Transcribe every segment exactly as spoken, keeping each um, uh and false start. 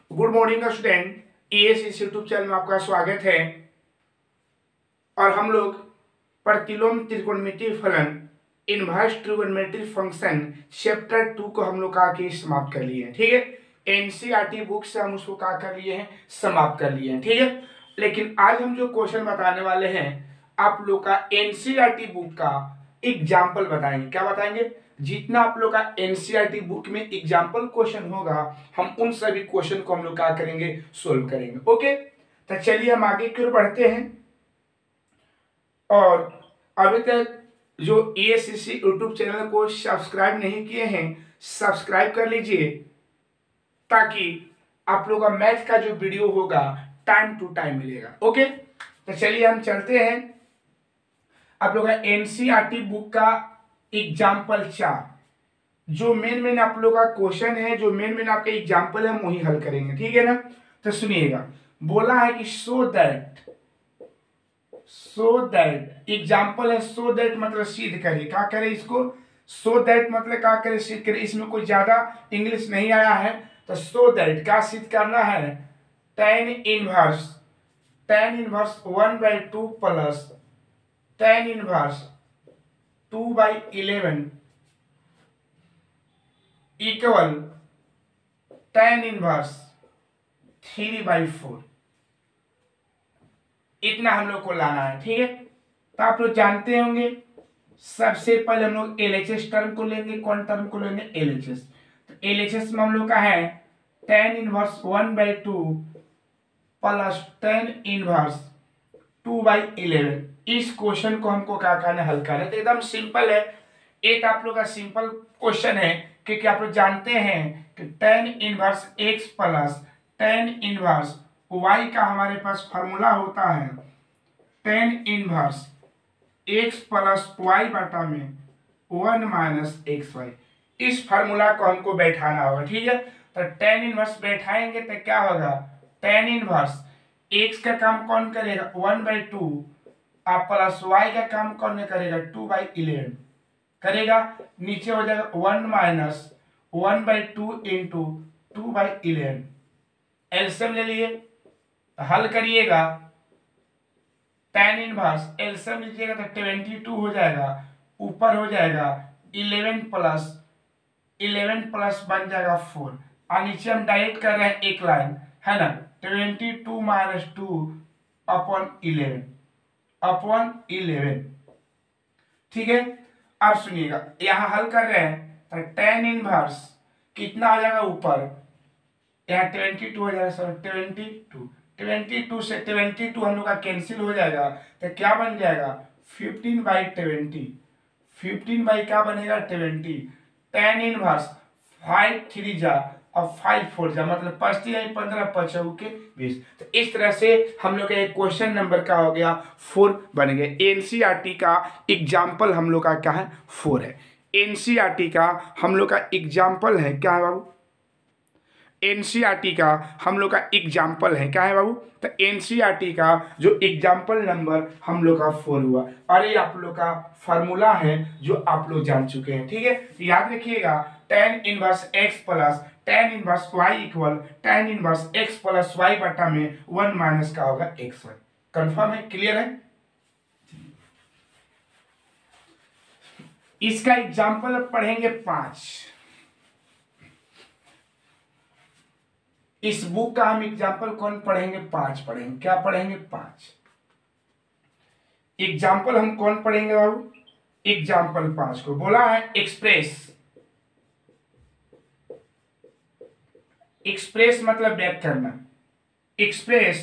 Good morning student, ES इस YouTube channel में आपका स्वागत है। और हम लोग प्रतिलोम त्रिकोणमितीय फलन inverse trigonometry function chapter two को हम लोग का के समाप्त कर लिए हैं। ठीक है, एनसीईआरटी बुक से हम उसको क्या कर लिए हैं, समाप्त कर लिए हैं। ठीक है, लेकिन आज हम जो क्वेश्चन बताने वाले हैं आप लोग का एनसीईआरटी बुक का एग्जाम्पल बताएंगे। क्या बताएंगे? जितना आप लोग का एनसीईआरटी बुक में एग्जाम्पल क्वेश्चन होगा हम उन सभी क्वेश्चन को हम लोग क्या करेंगे, सोल्व करेंगे। ओके, तो चलिए हम आगे की ओर बढ़ते हैं। और अभी तक जो ईएससीसी यूट्यूब चैनल को सब्सक्राइब नहीं किए हैं सब्सक्राइब कर लीजिए, ताकि आप लोग का मैथ का जो वीडियो होगा टाइम टू टाइम मिलेगा। ओके, तो चलिए हम चलते हैं। आप लोग का एनसीईआरटी बुक का एग्जाम्पल चार, जो मेन मेन आप लोग का क्वेश्चन है, जो मेन मेन आपका एग्जाम्पल है, हम वही हल करेंगे। ठीक है ना, तो सुनिएगा। बोला है कि so that, so that example है। सो दैट मतलब सिद्ध करे, क्या करे इसको? सो दैट मतलब क्या करे, सिद्ध करे। इसमें कोई ज्यादा इंग्लिश नहीं आया है, तो सो दैट क्या सिद्ध करना है? Tan inverse, tan inverse one by two plus tan inverse two by eleven equal tan inverse three by four. इतना हम लोग को लाना है। ठीक है, तो आप लोग जानते होंगे सबसे पहले हम लोग एलएचएस टर्म को लेंगे। कौन टर्म को लेंगे? एलएचएस। तो एलएचएस में हम लोग का है tan inverse one by two plus tan inverse two by eleven. इस क्वेश्चन को हमको क्या करना है, हल करना है। तो एकदम सिंपल है, एक आप लोग का सिंपल क्वेश्चन है, क्योंकि आप लोग जानते हैं कि tan inverse x plus tan inverse y का हमारे पास फॉर्मूला होता है tan inverse x plus y बटा में वन माइनस एक्स वाई। इस फार्मूला को हमको बैठाना होगा। ठीक है, तो टेन इनवर्स बैठाएंगे तो क्या होगा? टेन इनवर्स एक्स का काम कौन करेगा? वन बाई टू, आप प्लस वाई का काम कौन करेगा? टू बाई इलेवन करेगा। नीचे हो जाएगा one minus one by two into two by eleven. LCM ले लिए, हल करिएगा। टेन इनवर्स एलसीएम लीजिएगा तो ट्वेंटी टू हो जाएगा, ऊपर हो जाएगा इलेवन प्लस इलेवन प्लस बन जाएगा फोर, और नीचे हम डायरेक्ट कर रहे हैं एक लाइन, है ना? Twenty two minus two upon eleven upon eleven. ठीक है, अब सुनिएगा, यहां हल कर रहे हैं तो टेन इनवर्स कितना आ जाएगा ऊपर? यहाँ ट्वेंटी टू हो जाएगा, sir twenty two, twenty two से ट्वेंटी टू हम लोग का कैंसिल हो जाएगा, तो क्या बन जाएगा? Fifteen by twenty, fifteen by क्या बनेगा? Twenty. Tan inverse five three जा और फाइव फोर जा, मतलब पचती है पंद्रह पचौ के बीस। तो इस तरह से हम लोग का एक क्वेश्चन नंबर का हो गया फोर बन गए। एनसीईआरटी का एग्जाम्पल हम लोग का क्या है? फोर है। एनसीईआरटी का हम लोग का एग्जाम्पल है क्या है बाबू? एनसीईआरटी का हम लोग का एग्जाम्पल है क्या है बाबू? तो एनसीईआरटी का जो एग्जाम्पल नंबर हम लोग का फोर हुआ, और ये आप लोग का फॉर्मूला है जो आप लोग जान चुके हैं। ठीक है, याद रखिएगा tan inverse x plus tan inverse y equal tan inverse x plus y बटा में वन माइनस का होगा एक्स वाई। कंफर्म है? क्लियर है? इसका एग्जाम्पल अब पढ़ेंगे पांच। इस बुक का हम एग्जाम्पल कौन पढ़ेंगे? पांच पढ़ेंगे। क्या पढ़ेंगे? पांच एग्जाम्पल हम कौन पढ़ेंगे बाबू? एग्जाम्पल पांच को बोला है एक्सप्रेस। एक्सप्रेस मतलब व्यक्त करना। एक्सप्रेस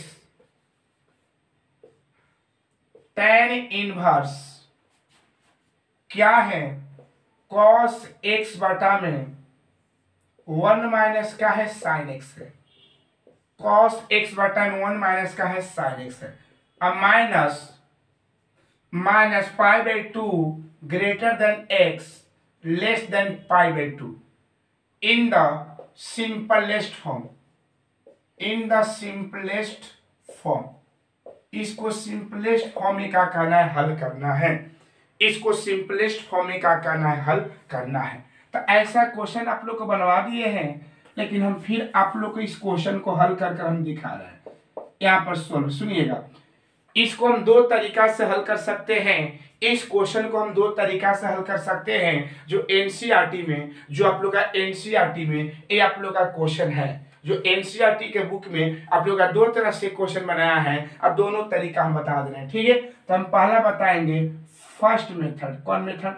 टेन इनवर्स क्या है? कॉस एक्स बटा में वन माइनस का है साइन एक्स है। कॉस एक्स बटा में वन माइनस का है साइन एक्स है। अब minus minus pi by two greater than x less than pi by two in the simplest form, in the simplest form. इसको सिंपलेस्ट फॉर्म में क्या करना है? हल करना है। इसको सिंपलेस्ट फॉर्म में क्या करना है? हल करना है। तो ऐसा क्वेश्चन आप लोग को बनवा दिए हैं लेकिन हम फिर आप लोग को इस क्वेश्चन को हल कर कर हम दिखा रहे हैं। यहाँ पर सोल्व सुनिएगा, इसको हम दो तरीका से हल कर सकते हैं। इस क्वेश्चन को हम दो तरीका से हल कर सकते हैं। जो एनसीईआरटी में, जो आप लोग का एनसीईआरटी में ये आप लोग का क्वेश्चन है, जो एनसीईआरटी के बुक में आप लोग का दो तरह से क्वेश्चन बनाया है, अब दोनों तरीका हम बता दे रहे हैं। ठीक है, तो हम पहला बताएंगे फर्स्ट मेथड। कौन मेथड?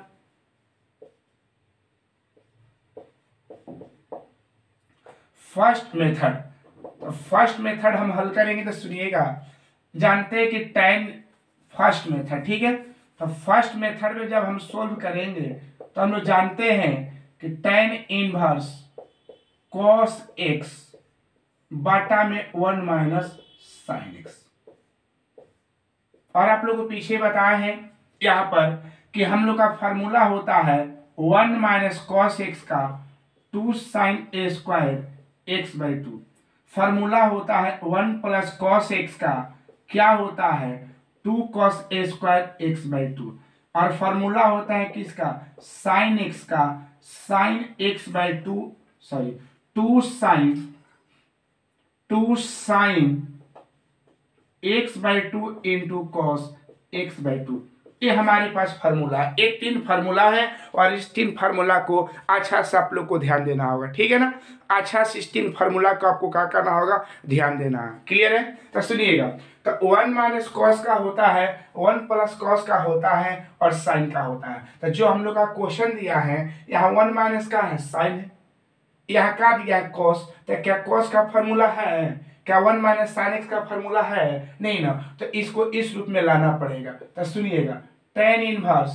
First method. तो फर्स्ट मेथड हम हल करेंगे तो सुनिएगा, जानते हैं कि टेन फर्स्ट मेथड, ठीक है। तो फर्स्ट मेथड में जब हम सोल्व करेंगे तो हम लोग जानते हैं कि टेन इनवर्स कॉस एक्स बाटा में वन माइनस साइन एक्स। और आप लोग को पीछे बताए हैं यहाँ पर कि हम लोग का फॉर्मूला होता है वन माइनस कॉस एक्स का two sine a square x by two. Formula होता है वन प्लस कॉस एक्स का क्या होता है two cos a square x by two. और फॉर्मूला होता है किसका? साइन एक्स का sine x by two, sorry two sine two sine x by two into cos x by two. ये हमारे पास फार्मूला है। एक तीन फार्मूला है और इस तीन फार्मूला को अच्छा से आप लोग को ध्यान देना होगा, ठीक है ना। अच्छा से इस तीन फार्मूला को आपको क्या करना होगा, ध्यान देना है। क्लियर है? तो सुनिएगा, तो वन माइनस कॉस का होता है, वन प्लस कॉस का होता है और साइन का होता है। तो जो हम लोग का क्वेश्चन दिया है यहाँ वन माइनस का है, साइन है, यहाँ का दिया है कॉस। तो क्या कॉस का फार्मूला है? क्या वन माइनस साइन एक्स का फार्मूला है? नहीं ना। तो इसको इस रूप में लाना पड़ेगा। तो सुनिएगा, टेन इनवर्स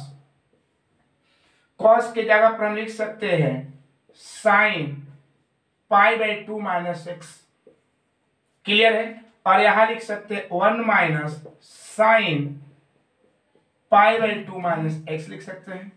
कॉस के जगह पर हम लिख सकते हैं sine pi by two minus x. Clear है? और यहां लिख सकते हैं one minus sine pi by two minus x लिख सकते हैं।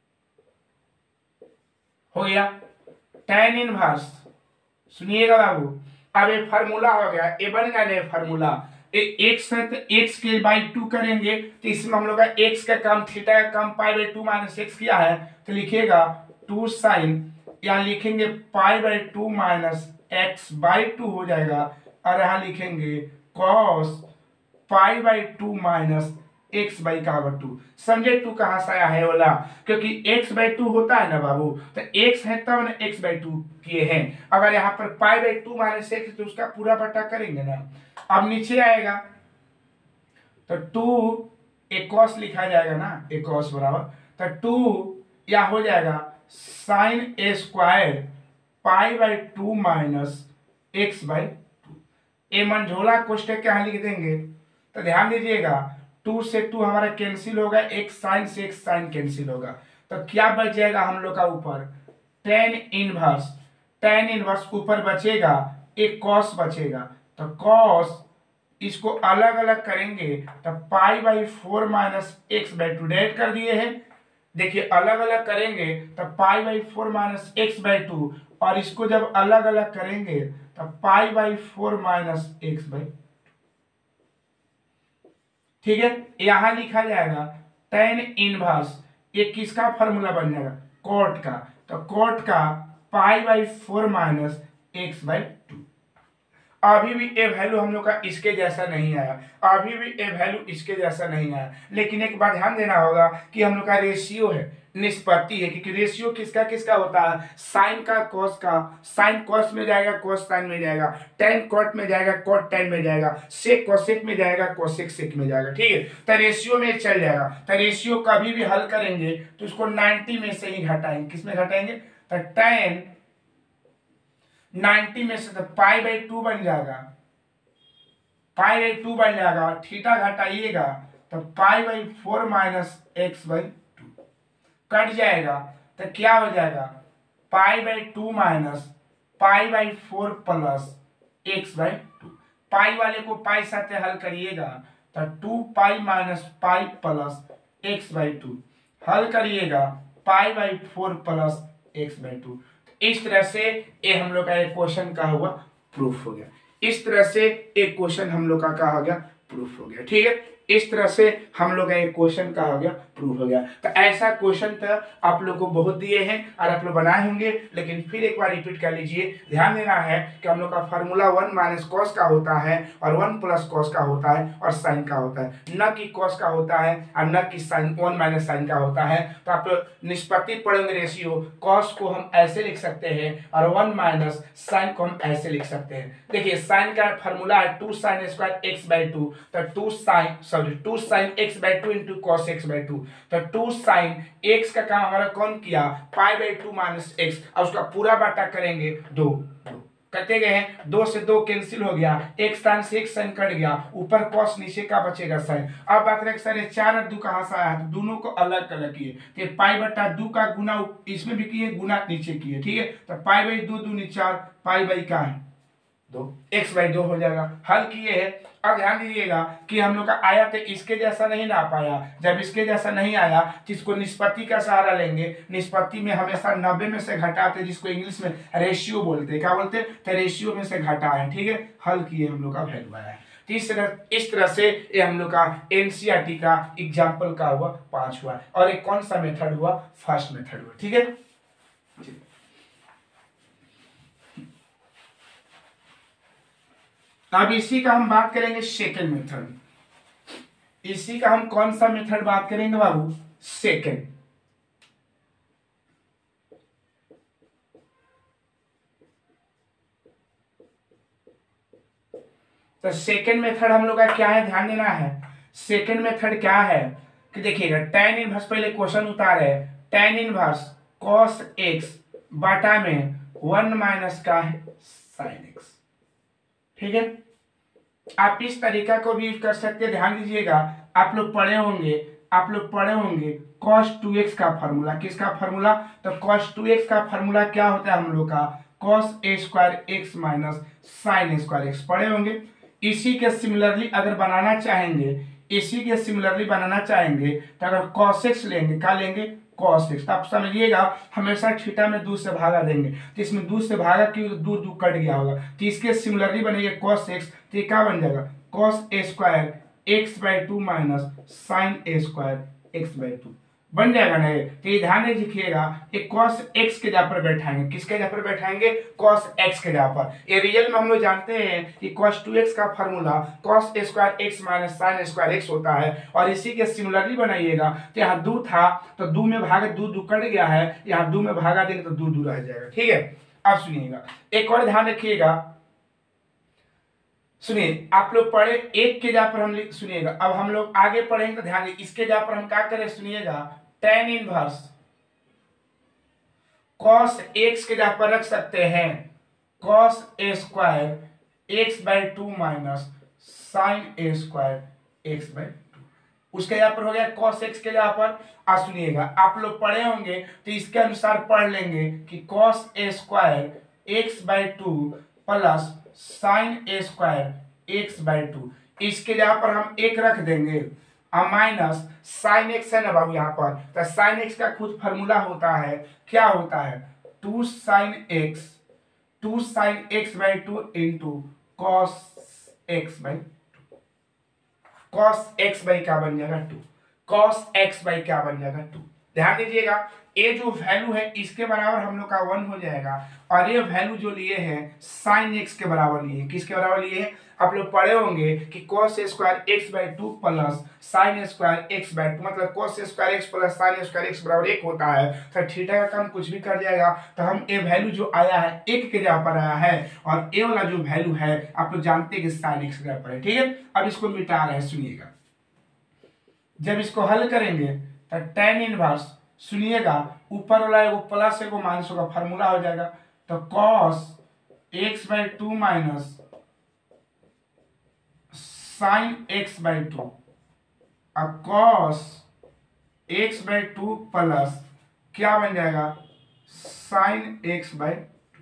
हो गया टेन इनवर्स। सुनिएगा बाबू, अब ये फार्मूला हो गया, ये बन गया ना फार्मूला। एक्स है तो एक्स के बाई टू करेंगे तो इसमें हम लोग का एक्स का काम थीटा का काम pi by two minus x किया है, तो लिखिएगा टू साइन, यहाँ लिखेंगे pi by two minus x by two हो जाएगा। और यहाँ लिखेंगे cos pi by two minus x by का बटा टू। समझे टू कहाँ से आया है वाला? क्योंकि एक्स बाई टू होता है ना बाबू, तो एक्स है तब ना एक्स बाई टू किए हैं। अगर यहाँ पर pi by two minus x तो उसका पूरा बटा करेंगे ना। अब नीचे आएगा तो टू एक कॉस लिखा जाएगा ना, एक कॉस बराबर, तो टू या हो जाएगा sine a square pi by two minus x by two. ए मंझोला कोष्टक के यहाँ लिख देंगे तो ध्यान दीजिएगा, टू से टू हमारा कैंसिल होगा, एक साइन से एक साइन कैंसिल होगा, तो क्या बच जाएगा हम लोग का ऊपर टेन इनवर्स। टेन इनवर्स ऊपर बचेगा, एक कॉस बचेगा, तो कॉस इसको अलग अलग करेंगे तो pi by four minus x by two direct कर दिए हैं। देखिए अलग अलग करेंगे तो pi by four minus x by two, और इसको जब अलग अलग करेंगे तो pi by four minus x by, ठीक है। यहां लिखा जाएगा टेन इनवर्स, ये किसका फॉर्मूला बन जाएगा? कॉट का। तो कॉट का pi by four minus x by two. अभी भी ए वैल्यू हम लोग का इसके जैसा नहीं आया, अभी भी ए वैल्यू इसके जैसा नहीं आया। लेकिन एक बात ध्यान देना होगा कि हम लोग का रेशियो है, निष्पत्ति है, क्योंकि रेशियो किसका किसका होता है? साइन का कॉस का, साइन कॉस में जाएगा कॉस साइन में जाएगा, टेन कॉट में जाएगा कॉट टेन में जाएगा, सेक कोसेक में जाएगा कोसेक सेक में जाएगा, ठीक है। तो रेशियो में चल जाएगा। तो रेशियो कभी भी हल करेंगे तो उसको नाइन्टी में से ही घटाएंगे। किस में घटाएंगे? तो टेन नाइन्टी में से तो पाई बाई टू बन जाएगा, पाई बाई टू बन जाएगा, थीटा घटाइएगा तो pi by four minus x by two cut जाएगा, तो क्या हो जाएगा pi by two minus pi by four plus x by two. Pi वाले को पाई साथ हल करिएगा तो two pi minus pi plus x by two, हल करिएगा pi by four plus x by two. इस तरह से ये हम लोग का एक क्वेश्चन का हुआ प्रूफ हो गया। इस तरह से एक क्वेश्चन हम लोग का क्या हो गया? प्रूफ हो गया, ठीक है। इस तरह से हम लोग का एक क्वेश्चन का हो गया प्रूव हो गया। तो ऐसा क्वेश्चन तो आप लोग को बहुत दिए हैं और आप लोग बनाए होंगे, लेकिन फिर एक बार रिपीट कर लीजिए। ध्यान देना है कि हम लोग का फार्मूला वन माइनस कॉस का होता है और वन प्लस कॉस का होता है और साइन का होता है, न कि कॉस का होता है और न कि साइन वन माइनस साइन का होता है। तो आप लोग निष्पत्ति पढ़ेंगे रेशियो, कॉस को हम ऐसे लिख सकते हैं और वन माइनस साइन को हम ऐसे लिख सकते हैं। देखिए साइन का फार्मूला है two sine square x by two, तो two sine sorry two sine x by two into cos x by two. तो टू साइन एक्स का काम हमारा कौन किया, pi by two minus x, और उसका पूरा बाटा करेंगे दो, दो करते गए हैं, दो से दो कैंसिल हो गया, एक साइन से एक साइन कट गया, ऊपर कॉस नीचे का बचेगा साइन। अब बात रहे सर ये चार और दो कहां से आया, तो दोनों को अलग अलग किए, तो पाई बटा दो का गुना इसमें भी किए, गुना नीचे किए, ठीक है। तो पाई बाई दो दूनी चार, पाई बाई का है दो, एक्स बाई दो हो जाएगा। हल किए है। अब ध्यान दीजिएगा कि हम लोग का आया तो इसके जैसा नहीं ना पाया, जब इसके जैसा नहीं आया तो इसको निष्पत्ति का सहारा लेंगे। निष्पत्ति में हमेशा नब्बे में से घटाते, जिसको इंग्लिश में रेशियो बोलते हैं, क्या बोलते हैं, तो रेशियो में से घटा है, ठीक है। हल किए हम लोग का वैल्यू आया है। इस तरह इस तरह से ये हम लोग का एनसीईआरटी का एग्जाम्पल का हुआ पांच हुआ, और एक कौन सा मेथड हुआ, फर्स्ट मेथड हुआ, ठीक है। अब इसी का हम बात करेंगे सेकंड मेथड। इसी का हम कौन सा मेथड बात करेंगे बाबू, सेकंड। तो सेकंड मेथड हम लोग का क्या है, ध्यान देना है। सेकंड मेथड क्या है कि देखिएगा, tan इनवर्स, पहले क्वेश्चन उतारे, tan इनवर्स cos x बटा में वन माइनस का है sin x, ठीक है। आप इस तरीका को भी यूज कर सकते हैं। ध्यान दीजिएगा, आप लोग पढ़े होंगे आप लोग पढ़े होंगे cos टू एक्स का फार्मूला, किसका फार्मूला, तो cos टू एक्स का फार्मूला क्या होता है हम लोग का, cos a square x minus sine a square x, पढ़े होंगे। इसी के सिमिलरली अगर बनाना चाहेंगे इसी के सिमिलरली बनाना चाहेंगे तो अगर cos x लेंगे, क्या लेंगे, cos x। तो आप समझिएगा हमेशा थीटा में दो से भागा देंगे, तो इसमें दो से भागा क्यों, दो दो कट गया होगा, तो इसके सिमिलरली बनेगा cos x, तो ये क्या बन जाएगा, cos a square x by two minus sine a square x by two बन जाएगा ना। तो ये ध्यान रखिएगा, एक cos x के जगह पर बैठाएंगे, किसके जगह पर बैठाएंगे, cos x के जगह पर। ये रियल में हम लोग जानते हैं कि cos टू एक्स का formula cos a square x minus sine square x होता है, और इसी के सिमिलरली बनाइएगा। तो यहाँ दो था तो दो में भागा दो दो कट गया है, यहाँ दो में भागा देंगे तो दो दो रह जाएगा, ठीक है। अब सुनिएगा, एक और ध्यान रखिएगा, सुनिए आप लोग पढ़े एक के जगह पर हम सुनिएगा, अब हम लोग आगे पढ़ेंगे तो ध्यान दीजिए, इसके जगह पर हम क्या करें, सुनिएगा, tan इनवर्स cos x के जगह पर रख सकते हैं cos a square x by two minus sine a square x by two, उसके जगह पर हो गया cos x के जगह पर। आ सुनिएगा, आप लोग पढ़े होंगे तो इसके अनुसार पढ़ लेंगे कि cos a square x by two plus sine a square x by two, इसके जगह पर हम एक रख देंगे और माइनस साइन एक्स है ना बाबू, यहाँ पर तो साइन एक्स का खुद फार्मूला होता है, क्या होता है, two sine x two sine x by two into cos x by two, cos x by क्या बन जाएगा, टू, कॉस एक्स बाई क्या बन जाएगा, टू। ध्यान दीजिएगा, ये जो वैल्यू है इसके बराबर हम लोग का वन हो जाएगा, और ये वैल्यू जो लिए हैं साइन एक्स के बराबर लिए, किसके बराबर लिए हैं, आप लोग पढ़े होंगे कि cos square x by two plus sine square x by two, मतलब cos square x plus sine square x बराबर एक होता है। तो थीटा का काम कुछ भी कर जाएगा, तो हम ये वैल्यू जो आया है एक के जगह पर आया है, और ए वाला जो वैल्यू है आप लोग जानते हैं कि साइन एक्स के जगह पर है, ठीक है। अब इसको मिटा रहे हैं, सुनिएगा, जब इसको हल करेंगे तो tan इनवर्स, सुनिएगा ऊपर वाला एगो प्लस एगो माइनस होगा, फार्मूला हो जाएगा, तो cos x by two minus sine x by two और cos x by two plus क्या बन जाएगा, साइन एक्स बाई टू।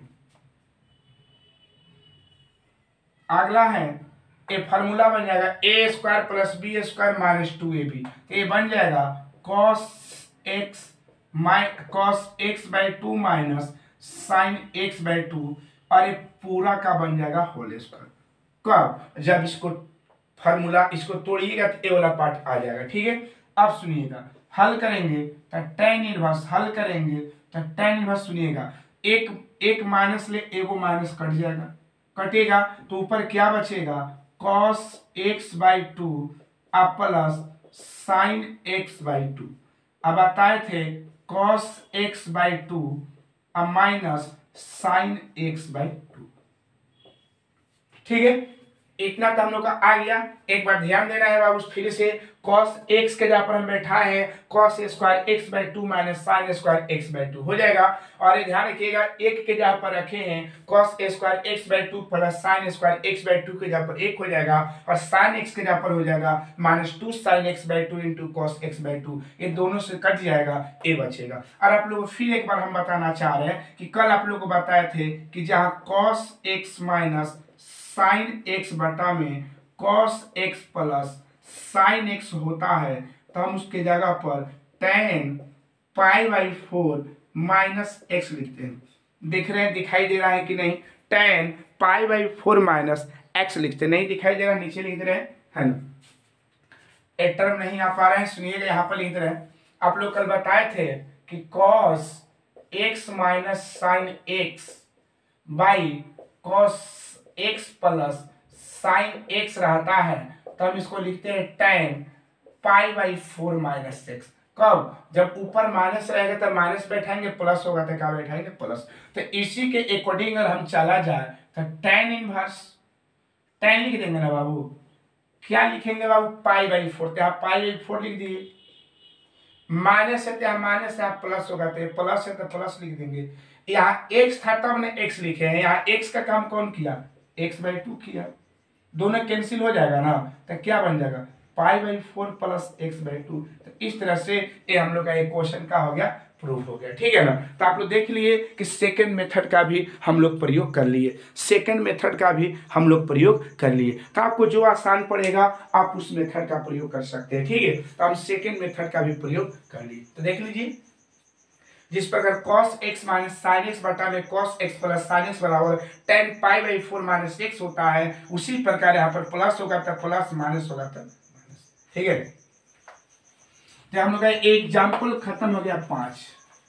अगला है ये फार्मूला बन जाएगा a square plus B square minus two a b, तो ये बन जाएगा cos एक्स माइ cos x by two minus sine x by two, और ये पूरा का बन जाएगा होल स्क्वायर। कब, जब इसको फार्मूला इसको तोड़िएगा तो ए वाला पार्ट आ जाएगा। ठीक है, अब सुनिएगा, हल करेंगे तो टेन इनवर्स, हल करेंगे तो टेन इनवर्स, सुनिएगा, एक एक माइनस ले, एगो माइनस कट जाएगा, कटेगा तो ऊपर क्या बचेगा, कॉस एक्स बाई टू अब plus sine x by two. अब बताए थे कॉस एक्स बाई टू अब minus sine x by two. ठीक है, इतना तो हम लोग का आ गया। एक बार ध्यान देना है बाबू, फिर से cos x के जगह पर हम बैठाए हैं cos square x by two minus sine square x by two हो जाएगा। और ये ध्यान रखिएगा, एक के जगह पर रखे हैं cos square x by two plus sine square x by two के जगह पर एक हो जाएगा, और साइन एक्स के जगह पर हो जाएगा minus two sine x by two into cos x by two. ये दोनों से कट जाएगा, ए बचेगा। और आप लोग को फिर एक बार हम बताना चाह रहे हैं कि कल आप लोग को बताए थे कि जहाँ cos x minus sine x बटा में cos x plus sine x होता है, तो हम उसके जगह पर tan pi by four minus x लिखते हैं। दिख रहे हैं, दिखाई दे रहा है कि नहीं, tan pi by four minus x लिखते नहीं, दिखाई दे रहा है, नीचे लिख रहे हैं ना, एक टर्म नहीं आ पा रहे हैं, सुनिएगा यहाँ पर लिख रहे हैं। आप लोग कल बताए थे कि cos x minus sine x by cos x plus sine x रहता है, तो हम इसको लिखते हैं tan pi by four minus x. कब, जब ऊपर माइनस रहेगा तो माइनस बैठाएंगे, प्लस होगा तो क्या बैठाएंगे, प्लस। तो इसी के अकॉर्डिंग अगर हम चला जाए तो टेन इनवर्स, टेन लिख देंगे ना बाबू, क्या लिखेंगे बाबू, पाई बाई फोर, तो आप पाई बाई फोर लिख दिए, माइनस है तो माइनस है, प्लस होगा तो प्लस है तो प्लस लिख देंगे। यहाँ एक्स था तब हमने एक्स लिखे हैं, यहाँ एक्स का काम कौन किया, एक्स बाई टू किया, दोनों कैंसिल हो जाएगा ना, तो क्या बन जाएगा, pi by four plus x by two. तो इस तरह से ये हम लोग का एक क्वेश्चन का हो गया, प्रूफ हो गया। ठीक है ना, तो आप लोग देख लिए कि सेकंड मेथड का भी हम लोग प्रयोग कर लिए, सेकंड मेथड का भी हम लोग प्रयोग कर लिए। तो आपको जो आसान पड़ेगा आप उस मेथड का प्रयोग कर सकते हैं। ठीक है, तो हम सेकंड मेथड का भी प्रयोग कर लिए। तो देख लीजिए, जिस प्रकार cos x minus sine x बटा में cos x plus sine x बराबर tan pi by four minus x होता है, उसी प्रकार यहाँ पर प्लस होगा तो प्लस, माइनस होगा तो माइनस। ठीक है, तो हम लोग का एग्जाम्पल खत्म हो गया पांच।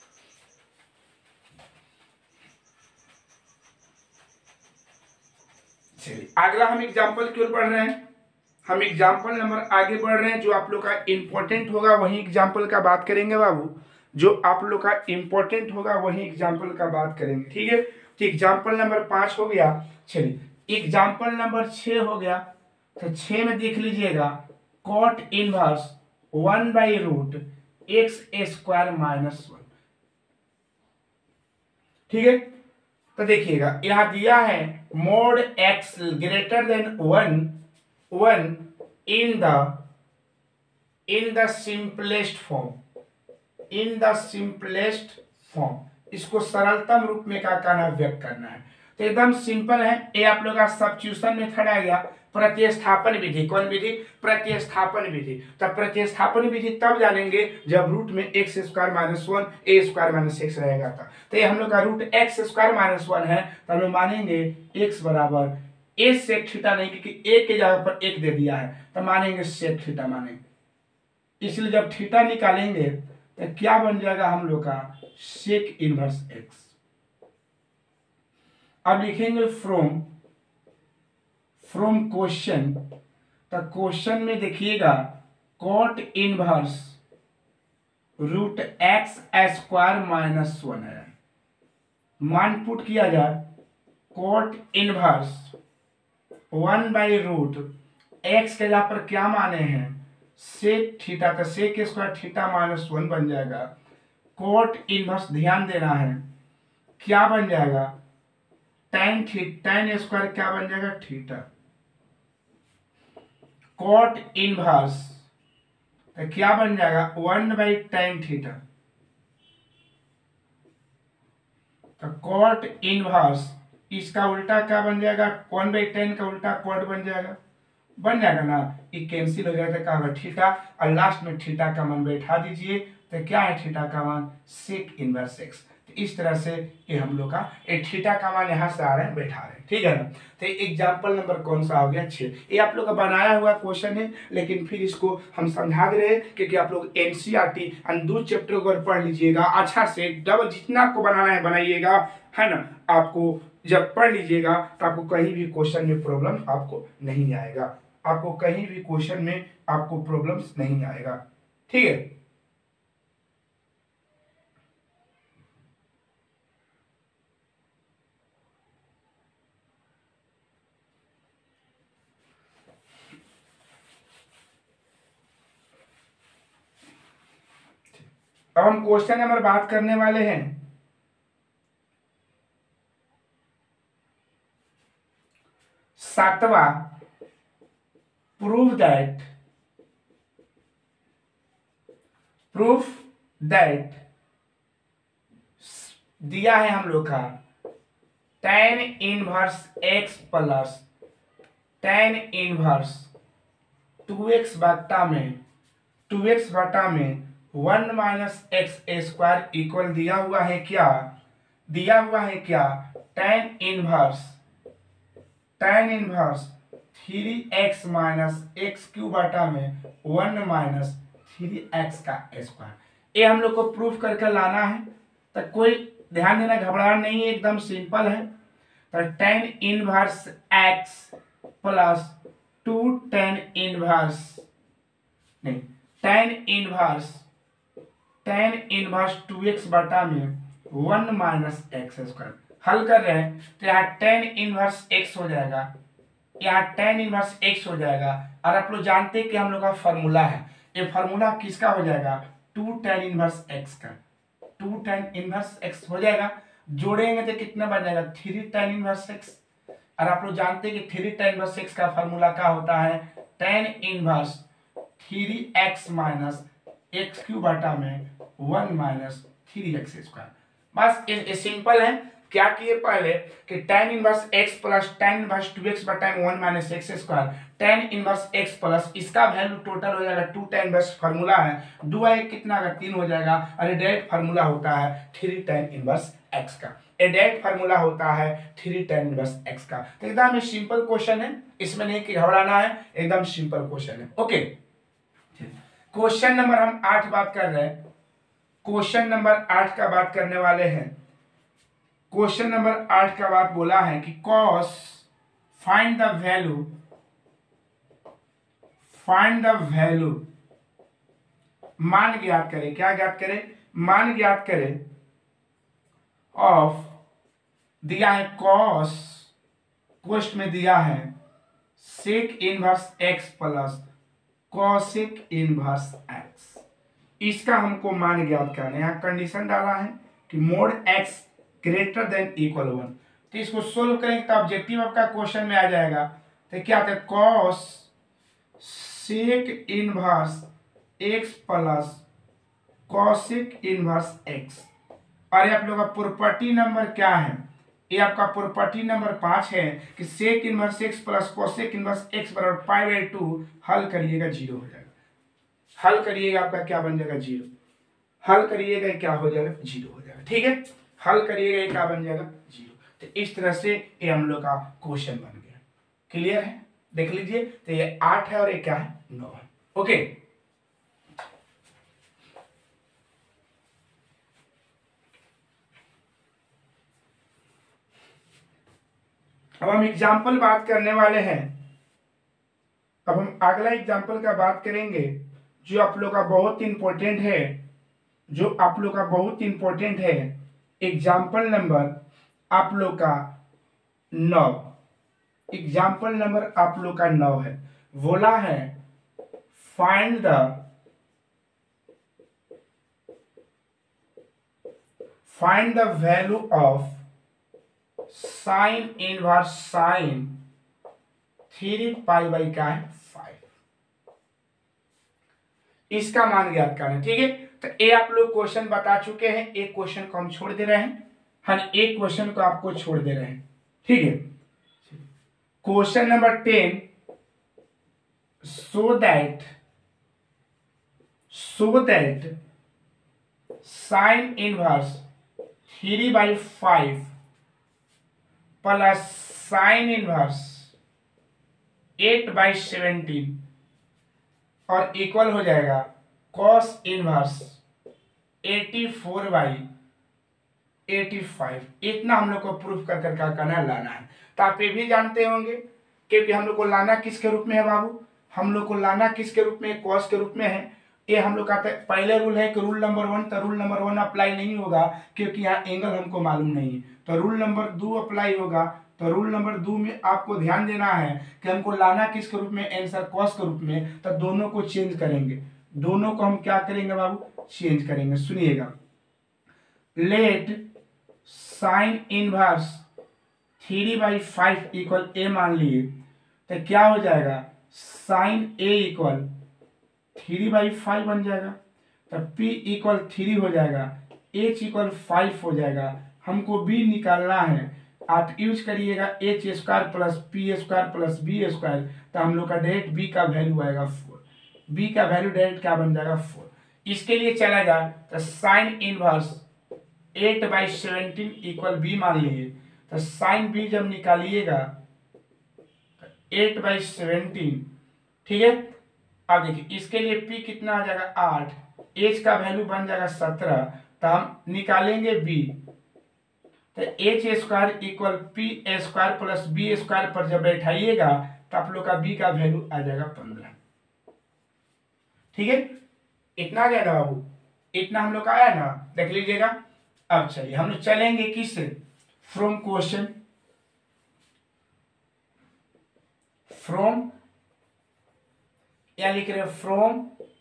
चलिए अगला हम एग्जाम्पल की ओर बढ़ रहे हैं, हम एग्जाम्पल नंबर आगे बढ़ रहे हैं, जो आप लोग का इंपॉर्टेंट होगा वही एग्जाम्पल का बात करेंगे बाबू, जो आप लोग का इंपॉर्टेंट होगा वही एग्जाम्पल का बात करेंगे। ठीक है, तो एग्जाम्पल नंबर पांच हो गया। चलिए एग्जाम्पल नंबर छह हो गया, तो छह में देख लीजिएगा, cot inverse one by root x square minus one. ठीक है, तो देखिएगा यहां दिया है mod x greater than one one in the in the simplest form, in the simplest form, इसको सरलतम रूप में क्या करना, व्यक्त करना है। तो एकदम सिंपल है, ये आप लोग का सब्स्टिट्यूशन मेथड आ गया, प्रतिस्थापन विधि। कौन विधि, प्रतिस्थापन विधि। तब प्रतिस्थापन विधि तब जानेंगे जब रूट में x square minus one a square minus x रहेगा था। तो ये हम लोग का root x square minus one है, तो हम लोग मानेंगे एक्स बराबर ए सेक थीटा, नहीं क्योंकि ए के जगह पर एक दे दिया है, तो मानेंगे सेक थीटा मानेंगे। इसलिए जब थीटा निकालेंगे तो क्या बन जाएगा हम लोग का, सेक इनवर्स एक्स। अब लिखेंगे फ्रॉम फ्रॉम क्वेश्चन, तो क्वेश्चन में देखिएगा cot inverse root x square minus one है, मान पुट किया जाए cot inverse one by root x के जगह पर क्या माने हैं, सेक थीटा, तो sec square theta minus one बन जाएगा। कोट इनवर्स ध्यान देना है, क्या बन जाएगा, टेन थीटा, टेन स्क्वायर क्या बन जाएगा, थीटा। कोट इनवर्स तो क्या बन जाएगा, वन बाई टेन थीटा। तो कोट इनवर्स इसका उल्टा क्या बन जाएगा, वन बाई टेन का उल्टा कोट बन जाएगा, बन जाएगा ना, ये कैंसिल हो जाएगा, क्या होगा थीटा, और लास्ट में थीटा का मान बैठा दीजिए। तो क्या है थीटा का मान, सेक इनवर्स एक्स। तो इस तरह से ये हम लोग का ए थीटा का मान यहाँ से आ रहे हैं बैठा रहे हैं, ठीक है ना। तो एग्जाम्पल नंबर कौन सा हो गया, छः। ये आप लोग का बनाया हुआ क्वेश्चन है, लेकिन फिर इसको हम समझा दे रहे हैं क्योंकि आप लोग एनसीईआरटी दो चैप्टर को पढ़ लीजिएगा अच्छा से, डबल जितना आपको बनाना है बनाइएगा, है ना। आपको जब पढ़ लीजिएगा तो आपको कहीं भी क्वेश्चन में प्रॉब्लम आपको नहीं आएगा, आपको कहीं भी क्वेश्चन में आपको प्रॉब्लम्स नहीं आएगा, ठीक है। अब हम क्वेश्चन नंबर बात करने वाले हैं सातवां, प्रूव दैट प्रूफ दैट दिया है हम लोग का tan inverse x plus tan inverse two x बटा में टू एक्स बटा में one minus x square equal दिया हुआ है क्या, दिया हुआ है क्या tan inverse tan inverse three x minus x cube बटा में वन माइनस थ्री एक्स का स्क्वायर। ये हम लोग को प्रूफ करके लाना है, तो कोई ध्यान देना, घबराना नहीं है, एकदम सिंपल है। तो tan inverse x plus two tan inverse नहीं tan inverse tan inverse two x बटा में वन माइनस एक्स स्क्वायर हल कर रहे हैं, तो यहाँ टेन इनवर्स एक्स हो जाएगा, यहाँ टेन इनवर्स एक्स हो जाएगा। और आप लोग जानते हैं कि हम लोग का फॉर्मूला है, ये फॉर्मूला किसका हो जाएगा, टू टेन इनवर्स एक्स का, टू टेन इनवर्स एक्स हो जाएगा। जोड़ेंगे तो कितना बन जाएगा, थ्री टेन इनवर्स एक्स। और आप लोग जानते हैं कि थ्री टेन इनवर्स एक्स का फॉर्मूला क्या होता है, tan inverse three x minus x cube बटा में one minus three x square. बस ये सिंपल है। क्या किए पहले कि tan inverse x plus tan inverse two x बटा में one minus x square, tan inverse x plus इसका वैल्यू टोटल हो जाएगा टू टेन इनवर्स फार्मूला है, दो एक कितना का तीन हो जाएगा। और डायरेक्ट फार्मूला होता है थ्री टेन इनवर्स एक्स का, डायरेक्ट फार्मूला होता है थ्री टेन इनवर्स एक्स का। तो एकदम सिंपल क्वेश्चन है, इसमें नहीं कि घबराना है, एकदम सिंपल क्वेश्चन है। ओके, क्वेश्चन नंबर हम आठ बात कर रहे हैं, क्वेश्चन नंबर आठ का बात करने वाले हैं। क्वेश्चन नंबर आठ का बात बोला है कि cos find the value find the value मान ज्ञात करें, क्या ज्ञात करें, मान ज्ञात करें ऑफ, दिया है कॉस, क्वेश्चन में दिया है sec inverse x plus cosec inverse x, इसका हमको मान ज्ञात करना है। यहाँ कंडीशन डाला है कि mod x greater than equal one, तो इसको सोल्व करेंगे तो ऑब्जेक्टिव आपका क्वेश्चन में आ जाएगा। तो क्या आता है, cos sec inverse x plus cosec inverse x. और ये आप लोग का प्रॉपर्टी नंबर क्या है, ये आपका प्रॉपर्टी नंबर पांच है कि sec inverse x plus cosec inverse x बराबर पाई बाई टू, हल करिएगा जीरो हो जाएगा, हल करिएगा आपका क्या बन जाएगा, जीरो, हल करिएगा क्या हो जाएगा, जीरो हो जाएगा। ठीक है, हल करिएगा ये क्या बन जाएगा, जीरो। तो इस तरह से ये हम लोग का क्वेश्चन बन गया। क्लियर है, देख लीजिए। तो ये आठ है और ये क्या है, नौ है। ओके, अब हम एग्जाम्पल बात करने वाले हैं। अब हम अगला एग्जाम्पल का बात करेंगे जो आप लोग का बहुत इंपॉर्टेंट है, जो आप लोग का बहुत इंपॉर्टेंट है। एग्जाम्पल नंबर आप लोग का नौ, एग्जाम्पल नंबर आप लोग का नौ है। बोला है find the find the value of sine inverse sine three pi by का है फाइव, इसका मान ज्ञात करना है। ठीक है, तो ये आप लोग क्वेश्चन बता चुके हैं, एक क्वेश्चन को हम छोड़ दे रहे हैं, हम एक क्वेश्चन को आपको छोड़ दे रहे हैं। ठीक है, question number ten, so that so that sine inverse three by five plus sine inverse eight by seventeen और इक्वल हो जाएगा cos inverse eighty four by eighty five. इतना हम लोग को प्रूफ कर कर क्या करना है, लाना है। तो आप ये भी जानते होंगे क्योंकि हम लोग को लाना किसके रूप में है बाबू, हम लोग को लाना किसके रूप में, कॉस के रूप में है। ये हम लोग का पहले रूल है कि रूल नंबर वन, तो रूल नंबर वन अप्लाई नहीं होगा क्योंकि यहाँ एंगल हमको मालूम नहीं है। तो रूल नंबर दो अप्लाई होगा। तो रूल नंबर दो में आपको ध्यान देना है कि हमको लाना किसके रूप में, आंसर कॉस के रूप में। तो दोनों को चेंज करेंगे, दोनों को हम क्या करेंगे बाबू, चेंज करेंगे। सुनिएगा, let sine inverse three by five equal A मान लिए तो क्या हो जाएगा, sine A equal three by five बन जाएगा। तो P इक्वल थ्री हो जाएगा, H इक्वल फाइव हो जाएगा। हमको B निकालना है, आप यूज करिएगा H square plus P square plus B square. तो हम लोग का डायरेक्ट B का वैल्यू आएगा फोर, B का वैल्यू डायरेक्ट क्या बन जाएगा, फोर। इसके लिए चला जाए तो sine inverse eight by seventeen equal B मान लीजिए। तो साइन बी जब निकालिएगा एट बाई सेवनटीन, ठीक है। अब देखिए इसके लिए P कितना आ जाएगा, आठ, H का वैल्यू बन जाएगा सत्रह। तो हम निकालेंगे B, तो H square equal P square plus B square पर जब बैठाइएगा तो आप लोग का B का वैल्यू आ जाएगा पंद्रह। ठीक है, इतना आ गया ना बाबू, इतना हम लोग का आया ना, देख लीजिएगा। अब चलिए हम लोग चलेंगे किससे, फ्रॉम क्वेश्चन, फ्रॉम या लिख रहे फ्रॉम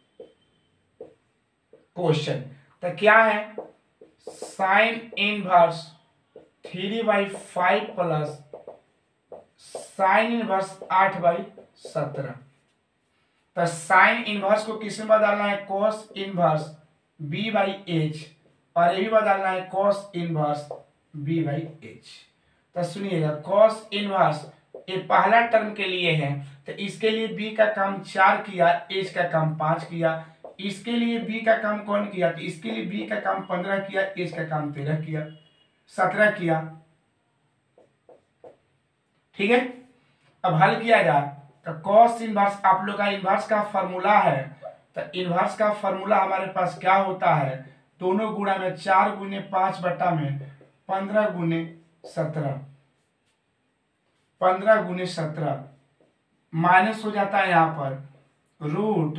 क्वेश्चन। तो क्या है, sine inverse three by five plus sine inverse आठ बाई सत्रह। तो साइन इनवर्स को किस में बदलना है, cos inverse B by H, और ये भी बदलना है cos inverse B by H. तो सुनिएगा, कॉस इनवर्स ये पहला टर्म के लिए है, तो इसके लिए b का काम चार किया, h का काम पांच किया। इसके लिए b का काम कौन किया, तो इसके लिए b का काम पंद्रह किया, h का काम तेरह किया, सत्रह किया। ठीक है, अब हल किया जाए तो कॉस इनवर्स, आप लोग का इनवर्स का फॉर्मूला है। तो इनवर्स का फॉर्मूला हमारे पास क्या होता है, दोनों गुणा में चार गुने पांच बटा में पंद्रह गुने सत्रह, पंद्रह गुने सत्रह माइनस हो जाता है यहाँ पर root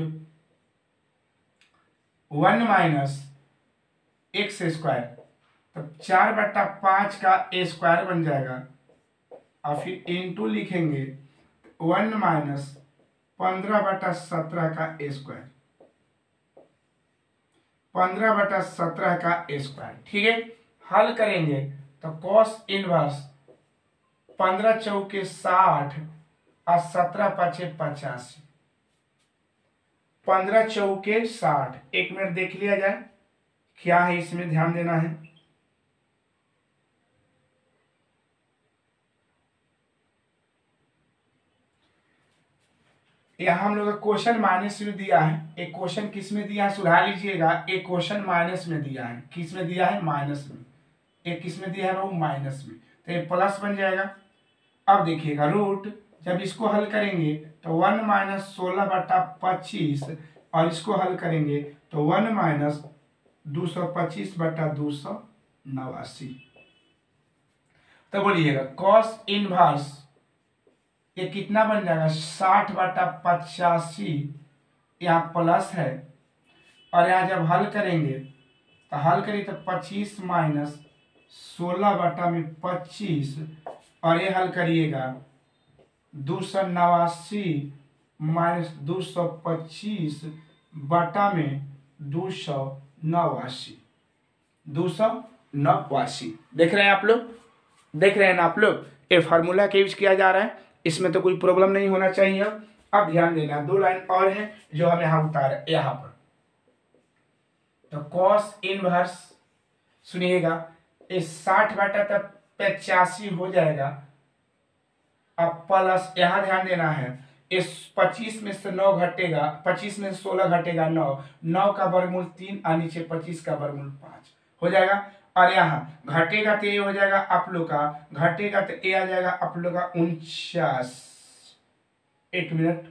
one minus x square. तो चार बटा पांच का ए स्क्वायर बन जाएगा, और फिर इंटू लिखेंगे वन माइनस पंद्रह बटा सत्रह का ए स्क्वायर, पंद्रह बटा सत्रह का ए स्क्वायर। ठीक है, हल करेंगे तो कॉस इनवर्स पंद्रह चौके साठ और सत्रह पचे पचासी, पंद्रह चौके साठ। एक मिनट देख लिया जाए क्या है, इसमें ध्यान देना है। यहाँ हम लोग का क्वेश्चन माइनस में दिया है, एक क्वेश्चन किस में दिया है सुधार लीजिएगा, एक क्वेश्चन माइनस में दिया है, किस में दिया है, माइनस में। एक किस में दिया है वो, माइनस में, तो ये प्लस बन जाएगा। अब देखिएगा रूट, जब इसको हल करेंगे तो वन माइनस सोलह बटा पच्चीस, और इसको हल करेंगे तो वन माइनस दो सौ पच्चीस बटा दो सौ नवासी। तो बोलिएगा कॉस इनवर्स ये कितना बन जाएगा, साठ बटा पचासी, यहाँ प्लस है, और यहाँ जब हल करेंगे तो हल करिए तो पच्चीस माइनस सोलह बटा में पच्चीस, और ये हल करिएगा दो सौ नवासी माइनस दो सौ पच्चीस बटा में दो सौ नवासी, दो सौ नवासी। देख रहे हैं आप लोग, देख रहे हैं ना आप लोग, ये फार्मूला का यूज किया जा रहा है, इसमें तो कोई प्रॉब्लम नहीं होना चाहिए। अब ध्यान देना, दो लाइन और है जो हम यहाँ उतारे यहाँ पर। तो कॉस इनवर्स सुनिएगा, इस साठ बटा तक पचासी हो जाएगा। अब प्लस यहाँ ध्यान देना है, इस पच्चीस में से नौ घटेगा, पच्चीस में से सोलह घटेगा, नौ, नौ का वर्गमूल तीन और नीचे पच्चीस का वर्गमूल पाँच हो जाएगा। और यहाँ घटेगा तो ये हो जाएगा आप लोग का, घटेगा तो ये आ जाएगा आप लोग का उनचास। एक मिनट,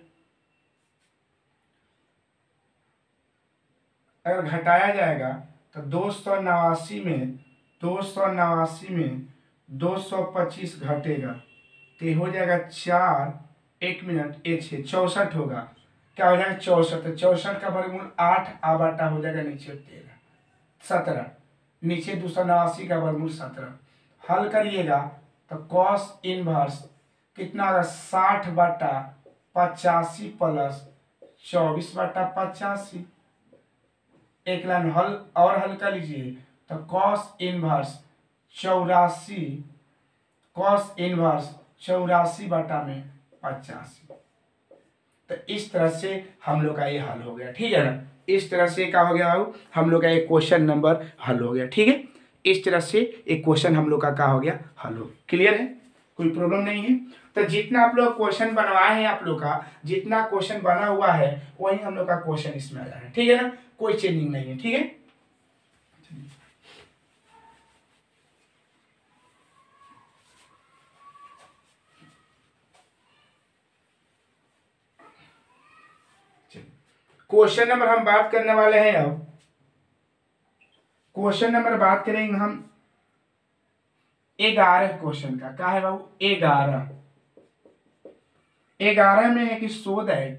अगर घटाया जाएगा तो दो सौ नवासी में दो सौ नवासी में दो सौ पच्चीस घटेगा तो ये हो जाएगा चार, एक मिनट, एक छः चौसठ होगा, क्या हो जाएगा चौसठ। तो चौसठ का वर्गमूल आठ आबाटा हो जाएगा, नीचे तेरह, सत्रह, नीचे दो सौ नवासी का वर्गमूल सत्रह। हल करिएगा तो कॉस इनवर्स कितना होगा, साठ बटा पचासी प्लस चौबीस बटा पचासी। एक लाइन हल और हल कर लीजिए तो कॉस इनवर्स चौरासी, कॉस इनवर्स चौरासी बटा में पचासी। तो इस तरह से हम लोग का ये हल हो गया, ठीक है ना। इस तरह से क्या हो गया बाबू, हम लोग का एक क्वेश्चन नंबर हल हो गया, ठीक है। इस तरह से एक क्वेश्चन हम लोग का क्या हो गया, हल हो। क्लियर है, कोई प्रॉब्लम नहीं है। तो जितना आप लोग क्वेश्चन बनवाए हैं, आप लोग का जितना क्वेश्चन बना हुआ है वही हम लोग का क्वेश्चन इसमें आया है, ठीक है ना, कोई चेंजिंग नहीं है, ठीक है। क्वेश्चन नंबर हम बात करने वाले हैं अब, क्वेश्चन नंबर बात करेंगे हम ग्यारह क्वेश्चन का। क्या है बाबू, ग्यारह। ग्यारह में है कि so that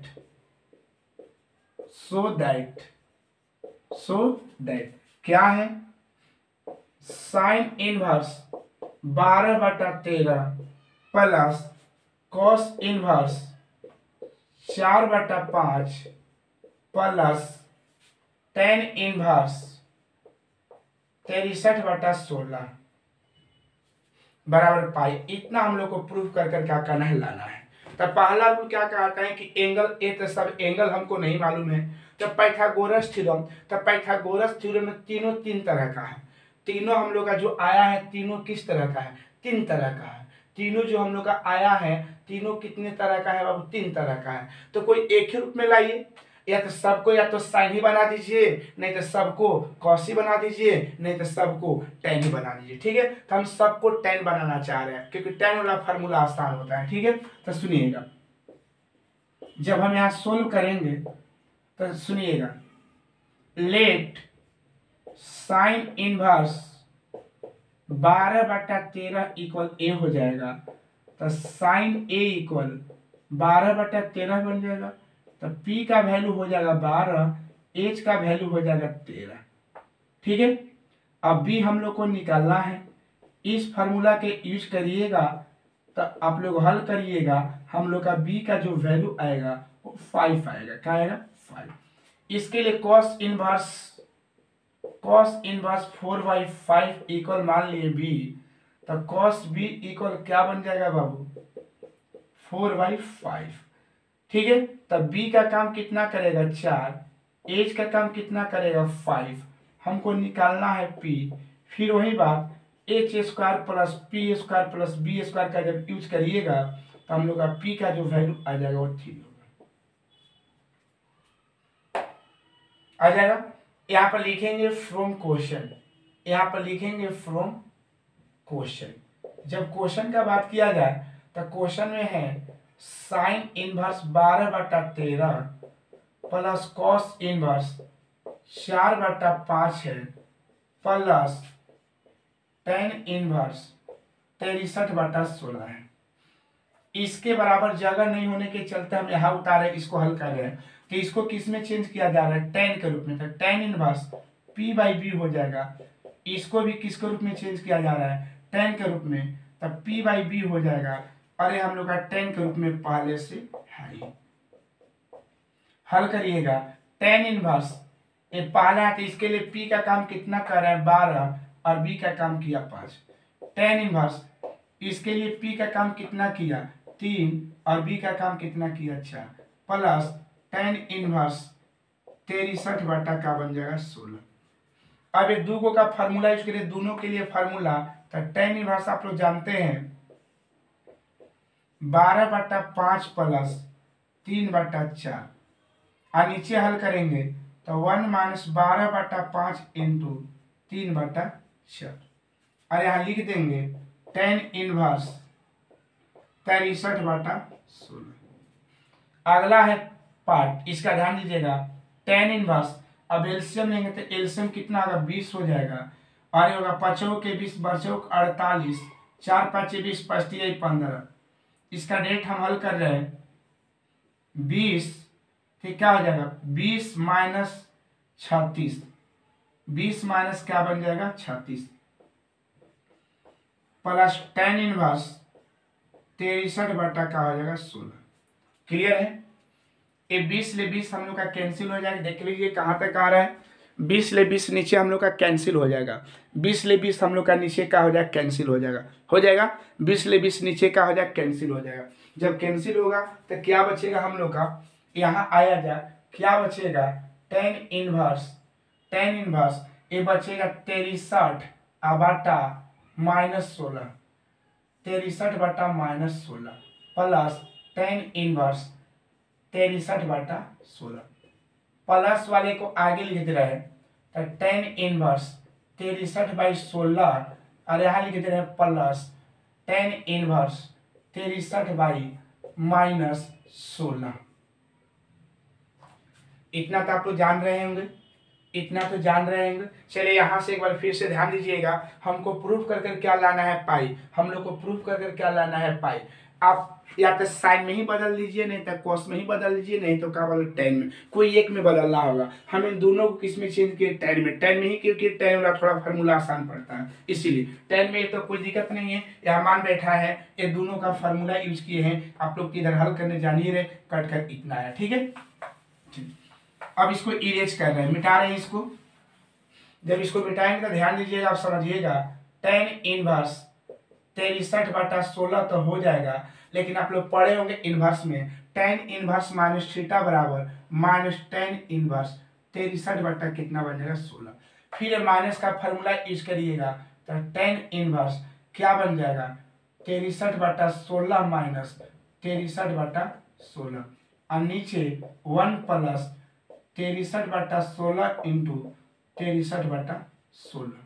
so that so that क्या है, साइन इनवर्स बारह बटा तेरह प्लस कॉस इनवर्स चार बटा पांच प्लस टेन इनवर्स तिरसठ बटा सोलह बराबर पाई। इतना हम लोग को प्रूफ कर कर क्या करना है, लाना है। तो पहला रूल क्या कहता है कि एंगल ए, तो सब एंगल हमको नहीं मालूम है। तो पाइथागोरस थ्योरम, तो पाइथागोरस थ्योरम में तीनों तीन तरह का है। तीनों हम लोग का जो आया है तीनों किस तरह का है, तीन तरह का है। तीनों जो हम लोग का आया है तीनों कितने तरह का है बाबू, तीन तरह का है। तो कोई एक ही रूप में लाइए, या तो सबको या तो साइन ही बना दीजिए, नहीं तो सबको कॉस ही बना दीजिए, नहीं तो सबको टेन ही बना दीजिए, ठीक है। तो हम सबको टेन बनाना चाह रहे हैं क्योंकि टेन वाला फार्मूला आसान होता है, ठीक है। तो सुनिएगा, जब हम यहाँ सोल्व करेंगे तो सुनिएगा, लेट साइन इनवर्स बारह बटा तेरह इक्वल ए हो जाएगा। तो साइन ए इक्वल बारह बटा तेरह बन जाएगा। तो P का वैल्यू हो जाएगा बारह, H का वैल्यू हो जाएगा तेरह, ठीक है। अब भी हम लोग को निकालना है, इस फार्मूला के यूज करिएगा तो आप लोग हल करिएगा, हम लोग का B का जो वैल्यू आएगा वो फाइव आएगा। क्या आएगा, फाइव। इसके लिए cos inverse cos inverse four by five equal मान लिए B, तो कॉस B इक्वल क्या बन जाएगा बाबू, फोर बाई फाइव, ठीक है। तब B का काम कितना करेगा, चार, H का काम कितना करेगा, फाइव। हमको निकालना है P। फिर वही बात, H square plus P square plus B square का जब यूज करिएगा तो हम लोग का P का जो वैल्यू आ जाएगा वो थ्री होगा, आ जाएगा। यहाँ पर लिखेंगे फ्रॉम क्वेश्चन, यहाँ पर लिखेंगे फ्रॉम क्वेश्चन। जब क्वेश्चन का बात किया जाए तो क्वेश्चन में है साइन इनवर्स बारह बटा तेरह प्लस कॉस इनवर्स चार बटा पांच है प्लस टेन इनवर्स तिरसठ बटा सोलह है। इसके बराबर जगह नहीं होने के चलते हम यहाँ उतारे, इसको हल कर रहे हैं। तो इसको किस में चेंज किया जा रहा है, टेन के रूप में। तो tan inverse P by B हो जाएगा। इसको भी किसके रूप में चेंज किया जा रहा है, टेन के रूप में। तब पी बाई बी हो जाएगा, अरे हम लोग का टेन के रूप में पहले से है ही। हल करिएगा, टेन इनवर्स ये पहला है तो इसके लिए पी का काम कितना कर रहा है, बारह, और बी का काम किया पाँच। टेन इनवर्स इसके लिए पी का काम कितना किया, तीन, और बी का काम कितना किया, चार, प्लस टेन इनवर्स तिरसठ बटा का बन जाएगा सोलह। अब ये दो का फार्मूला यूज करिए, दोनों के लिए फार्मूला। तो टेन इनवर्स आप लोग जानते हैं बारह बटा पांच प्लस तीन बटा चार, और नीचे हल करेंगे तो वन माइनस बारह बटा पांच इंटू तीन बटा चार। और यहाँ लिख देंगे टेन इनवर्स तिरसठ बटा सोलह। अगला है पार्ट, इसका ध्यान दीजिएगा। टेन इनवर्स, अब एलसीएम लेंगे तो एलसीएम कितना होगा, बीस हो जाएगा। और ये होगा पचों के बीस, बचों अड़तालीस, चार पाँचे बीस, पचती पंद्रह। इसका डेट हम हल कर रहे हैं बीस, ठीक क्या हो जाएगा, बीस माइनस छत्तीस, बीस माइनस क्या बन जाएगा छत्तीस, प्लस टेन इनवर्स तिरसठ बटा क्या हो जाएगा सोलह। क्लियर है। ये बीस ले बीस हम लोग का कैंसिल हो जाएगा। देख लीजिए कहाँ तक आ रहा है, बीस ले बीस नीचे हम लोग का कैंसिल हो जाएगा। बीस ले बीस हम लोग का नीचे का हो जाएगा कैंसिल हो जाएगा हो जाएगा बीस ले बीस नीचे का हो जाएगा कैंसिल हो जाएगा। जब कैंसिल होगा तो क्या बचेगा हम लोग का, यहाँ आया जाए क्या बचेगा, टेन इनवर्स टेन इनवर्स ये बचेगा तिरसठ बटा माइनस सोलह, तिरसठ बटा माइनस सोलह प्लस टेन इनवर्स तिरसठ बटा सोलह। प्लस वाले को आगे लिख दे रहे हैं तो टेन इनवर्स तिरसठ बाई सोलह, और यहाँ लिख दे रहे हैं प्लस टेन इनवर्स तिरसठ बाई माइनस सोलह। इतना तो आप लोग जान रहे होंगे, इतना तो जान रहे होंगे। चलिए यहाँ से एक बार फिर से ध्यान दीजिएगा, हमको प्रूफ कर कर क्या लाना है, पाई। हम लोग को प्रूफ कर कर क्या लाना है, पाई। आप या तो साइन में ही बदल लीजिए, नहीं तो कॉस में ही बदल लीजिए, नहीं तो क्या बोले टेन में, कोई एक में बदलना होगा। हम इन दोनों को किस में चेंज किए, टेन में। टेन में ही, क्योंकि टेन वाला थोड़ा फार्मूला आसान पड़ता है, इसीलिए टेन में तो कोई दिक्कत नहीं है। यहाँ मान बैठा है, ये दोनों का फार्मूला यूज किए हैं। आप लोग इधर हल करने जानिए रहे, कट कर इतना है, ठीक है। अब इसको इरेज कर रहे हैं, मिटा रहे हैं इसको। जब इसको मिटाएंगे तो ध्यान दीजिएगा, आप समझिएगा टेन इनवर्स तिरसठ बटा सोलह तो हो जाएगा, लेकिन आप लोग पढ़े होंगे इनवर्स में, टेन इनवर्स माइनस थीटा बराबर माइनस टेन इनवर्स तिरसठ बटा कितना बन जाएगा सोलह। फिर माइनस का फॉर्मूला यूज करिएगा तो टेन इनवर्स क्या बन जाएगा, तिरसठ बटा सोलह माइनस तिरसठ बटा सोलह, और नीचे वन प्लस तिरसठ बटा सोलह इंटू तिरसठ बटा सोलह।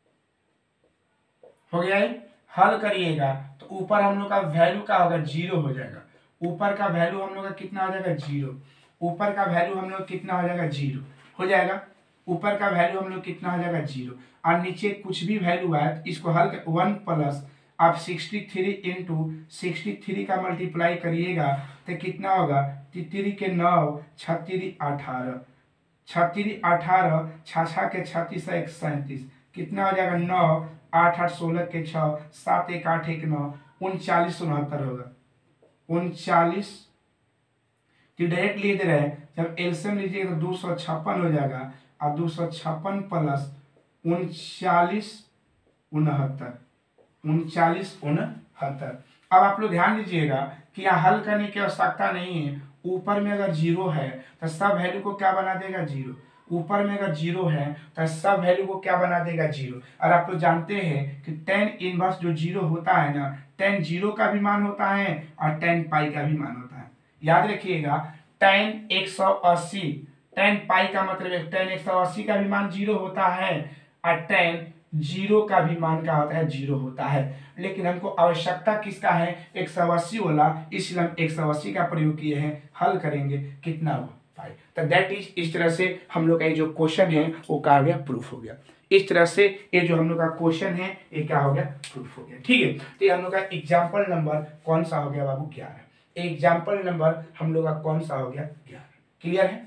हो गया है। हल करिएगा तो ऊपर हम लोग का वैल्यू का होगा जीरो हो जाएगा। ऊपर का वैल्यू हम लोग का कितना हो जाएगा, जीरो। ऊपर का वैल्यू हम लोग कितना हो जाएगा, जीरो हो जाएगा। ऊपर का वैल्यू हम लोग कितना हो जाएगा, जीरो। और नीचे कुछ भी वैल्यू आए तो इसको हल कर वन प्लस आप sixty three into sixty three का मल्टीप्लाई करिएगा तो कितना होगा, तितरी के नौ, छत्तीस अठारह, छत्तीस अठारह, छः के छत्तीस एक सैंतीस, कितना हो जाएगा नौ, आठ आठ सोलह के छः, सात एक आठ एक नौ, उनचालीस उनहत्तर होगा। उनचालीस तो डायरेक्ट ले दे रहे हैं, जब एलसीएम लीजिएगा तो दो सौ छप्पन हो जाएगा, और दो सौ छप्पन प्लस उनचालीस उनहत्तर, उनचालीस उनहत्तर। अब आप लोग ध्यान दीजिएगा कि यहाँ हल करने की आवश्यकता नहीं है। ऊपर में अगर जीरो है तो सब वैल्यू को क्या बना देगा, जीरो। ऊपर में अगर जीरो है तो सब वैल्यू को क्या बना देगा, जीरो। और आप लोग जानते हैं कि टेन इनवर्स जो जीरो होता है ना, टेन जीरो का भी मान होता है और टेन पाई का भी मान होता है। याद रखिएगा, टेन एक सौ अस्सी, टेन पाई का मतलब है टेन एक सौ अस्सी का भी मान जीरो होता है, और टेन जीरो का भी मान क्या होता है, जीरो होता है। लेकिन हमको आवश्यकता किसका है, एक सौ अस्सी वाला, इसलिए हम एक सौ अस्सी का प्रयोग किए हैं। हल करेंगे कितना हुआ, पाई। तो दैट इज, इस तरह से हम लोग का ये जो क्वेश्चन है वो क्या हो गया, प्रूफ हो गया। इस तरह से ये जो हम लोग का क्वेश्चन है ये क्या हो गया, प्रूफ हो गया। ठीक है, तो ये हम लोग का एग्जाम्पल नंबर कौन सा हो गया बाबू, ग्यारह। एग्जाम्पल नंबर हम लोग का कौन सा हो गया, ग्यारह। क्लियर है।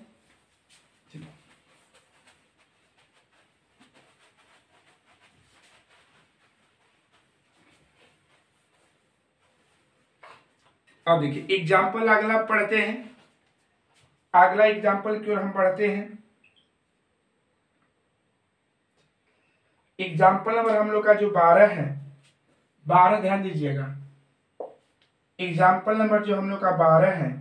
अब देखिए एग्जाम्पल अगला पढ़ते हैं। अगला एग्जाम्पल क्यों हम पढ़ते हैं, एग्जाम्पल नंबर हम लोग का जो बारह है, बारह ध्यान दीजिएगा। एग्जाम्पल नंबर जो हम लोग का बारह है,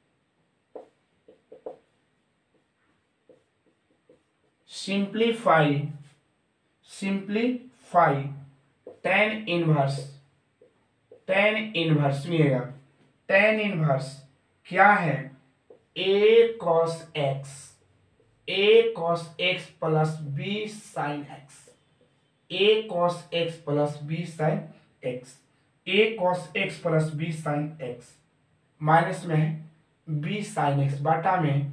simplify simplify tan inverse, tan inverse सुनिएगा, टेन इनवर्स क्या है, A cos x, A cos x plus B sine x, A cos x plus B sine x, A cos x plus B sine x minus में है B sine x बटा में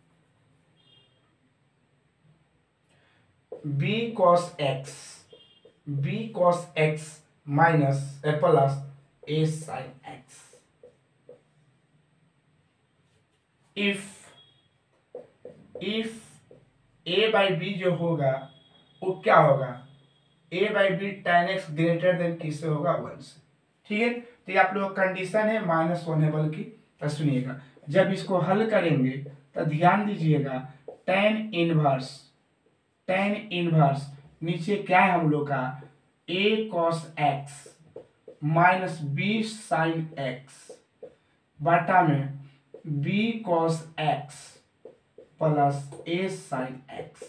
B cos x, B cos x minus plus A sine x. If if A by B जो होगा वो क्या होगा, A by B tan x greater than किससे होगा, वन से। ठीक है, तो ये आप लोग कंडीशन है माइनस वन है बल्कि। तो सुनिएगा, जब इसको हल करेंगे तो ध्यान दीजिएगा, टेन इनवर्स, टेन इनवर्स नीचे क्या है हम लोग का, A cos x minus B sine x बटा में B cos x plus A sine x.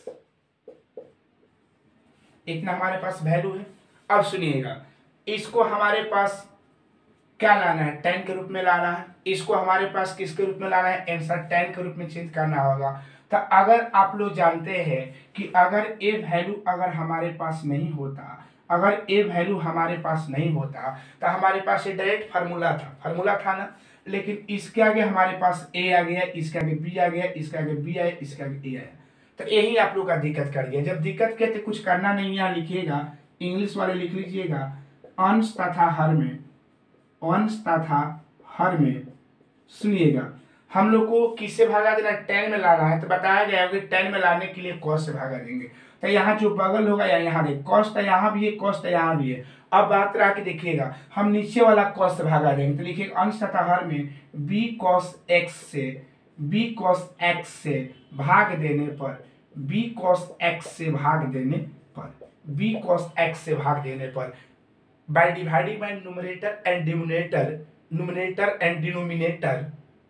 इतना हमारे पास वैल्यू है। अब सुनिएगा, इसको हमारे पास क्या लाना है, टेन के रूप में लाना है। इसको हमारे पास किसके रूप में लाना है, आंसर टेन के रूप में चेंज करना होगा। तो अगर आप लोग जानते हैं कि अगर ए वैल्यू अगर हमारे पास नहीं होता, अगर ए वैल्यू हमारे पास नहीं होता तो हमारे पास ये डायरेक्ट फार्मूला था, फार्मूला था ना। लेकिन इसके आगे हमारे पास ए आ गया, इसके आगे बी आ गया, इसके आगे बी आया, इसके आगे ए आया। तो यही आप लोग का दिक्कत कर गया। जब दिक्कत कहते कुछ करना नहीं, यहाँ लिखिएगा, इंग्लिश वाले लिख लीजिएगा, अंश तथा हर में, अंश तथा हर में। सुनिएगा, हम लोग को किससे भागा देना, टेन में लाना है। तो बताया गया है कि टेन में लाने के लिए कॉस से भागा देंगे। तो यहाँ जो बगल होगा या यहाँ देख, कॉस तो यहाँ भी है, कॉस तो यहाँ भी है। अब बात रहा कि देखिएगा, हम नीचे वाला कॉस से भागा देंगे। तो लिखिएगा अंश तथा हर में बी कॉस एक्स से, बी कॉस एक्स से भाग देने पर, बी कॉस एक्स से भाग देने पर, बी कॉस एक्स से भाग देने पर by dividing by numerator and denominator, numerator and denominator,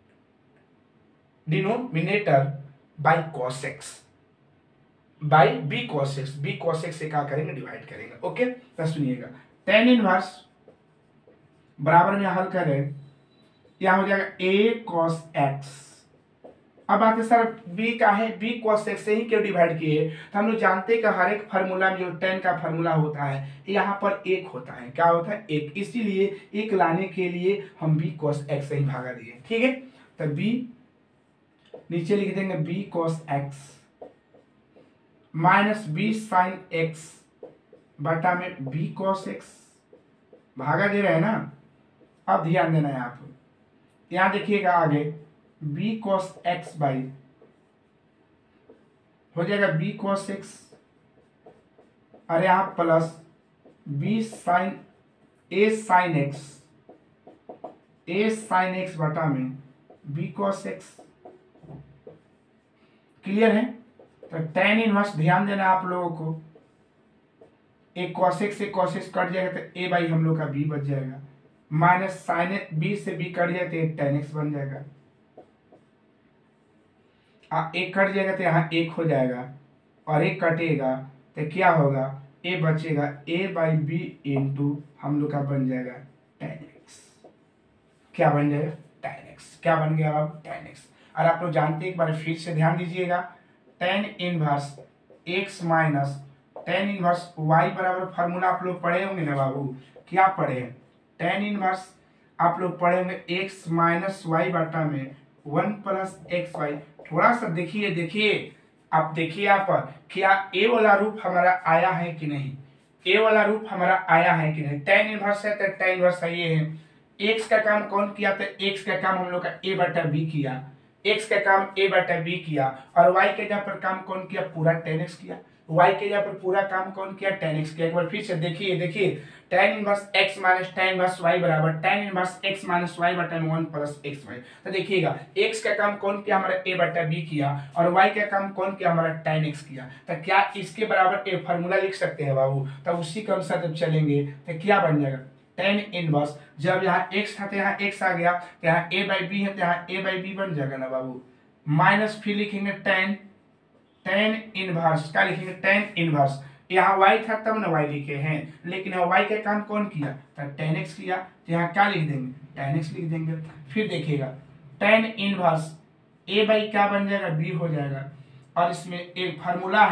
denominator by cos x, by B cos x, B cos x से क्या करेंगे, डिवाइड करेंगे। ओके, तो सुनिएगा, टेन इनवर्स बराबर में हल करें, यहां हो जाएगा ए कॉस एक्स। अब बात है सर बी का है, बी कॉस एक्स से ही क्यों डिवाइड किए, तो हम लोग जानते हैं कि हर एक फार्मूला में जो टेन का फार्मूला होता है यहाँ पर एक होता है, क्या होता है, एक। इसीलिए एक लाने के लिए हम बी कॉस एक्स से ही भागा दिए। ठीक है, तो बी नीचे लिख देंगे B cos x minus B sine x बटा में बी कॉस एक्स, भागा दे रहे हैं ना। अब ध्यान देना है आप, यहां देखिएगा आगे बी कॉस एक्स बाई हो जाएगा बी कॉस एक्स, और यहां plus B sine A sine x, A sine x बटा में बी कॉस एक्स। क्लियर है, तो टेन इनवर्स ध्यान देना आप लोगों को, एक कॉस एक्स से कॉस एक्स कट जाएगा तो ए बाई हम लोग का बी बच जाएगा, माइनस साइन बी से बी कट जाए तो टेन एक्स बन जाएगा, आ, एक कट जाएगा तो यहाँ एक हो जाएगा, और एक कटेगा तो क्या होगा, ए बचेगा, ए बाई बी इंटू हम लोग का बन जाएगा टेन एक्स। क्या बन जाएगा, टेन एक्स। क्या बन गया अब, टेन एक्स। और आप लोग जानते हैं, एक बार फिर से ध्यान दीजिएगा, tan inverse x minus tan inverse y बराबर फार्मूला आप लोग पढ़े होंगे ना बाबू, क्या पढ़े हैं, टेन इनवर्स आप लोग पढ़े होंगे एक्स माइनस वाई बटा में वन प्लस एक्स वाई। थोड़ा सा देखिए, देखिए आप देखिए यहाँ पर, क्या ए वाला रूप हमारा आया है कि नहीं, ए वाला रूप हमारा आया है कि नहीं। टेन इनवर्स है तो टेन इनवर्स सही है। एक्स का काम कौन किया, तो एक्स का काम हम लोग का ए बटा बी किया, एक्स का काम ए बटा बी किया, और वाई के जगह पर काम कौन किया, पूरा टेन एक्स किया। वाई के जगह पर पूरा काम कौन किया, टेन एक्स किया। एक बार फिर से देखिए, देखिए tan inverse x minus tan inverse y बराबर tan inverse x minus y बटा में वन प्लस एक्स वाई। तो देखिएगा एक्स का काम कौन किया, हमारा ए बटा बी किया, और वाई का काम कौन किया, हमारा टेन एक्स किया। तो क्या इसके बराबर ए फार्मूला लिख सकते हैं बाबू, तो उसी के अनुसार जब चलेंगे तो क्या बन जाएगा, टेन इनवर्स। जब यहाँ एक्स था तो यहाँ एक्स आ गया, तो यहाँ ए बाई बी है तो यहाँ ए बाई बी बन जाएगा ना बाबू, माइनस फिर लिखेंगे टेन, टेन इनवर्स, क्या लिखेंगे, टेन इनवर्स। यहाँ y था तब ना y लिखे हैं, लेकिन यहाँ y का काम कौन किया, तो टेन एक्स किया, तो यहाँ क्या लिख देंगे, टेन एक्स लिख देंगे। फिर देखिएगा टेन इनवर्स a बाई क्या बन जाएगा, b हो जाएगा, और इसमें एक फार्मूला है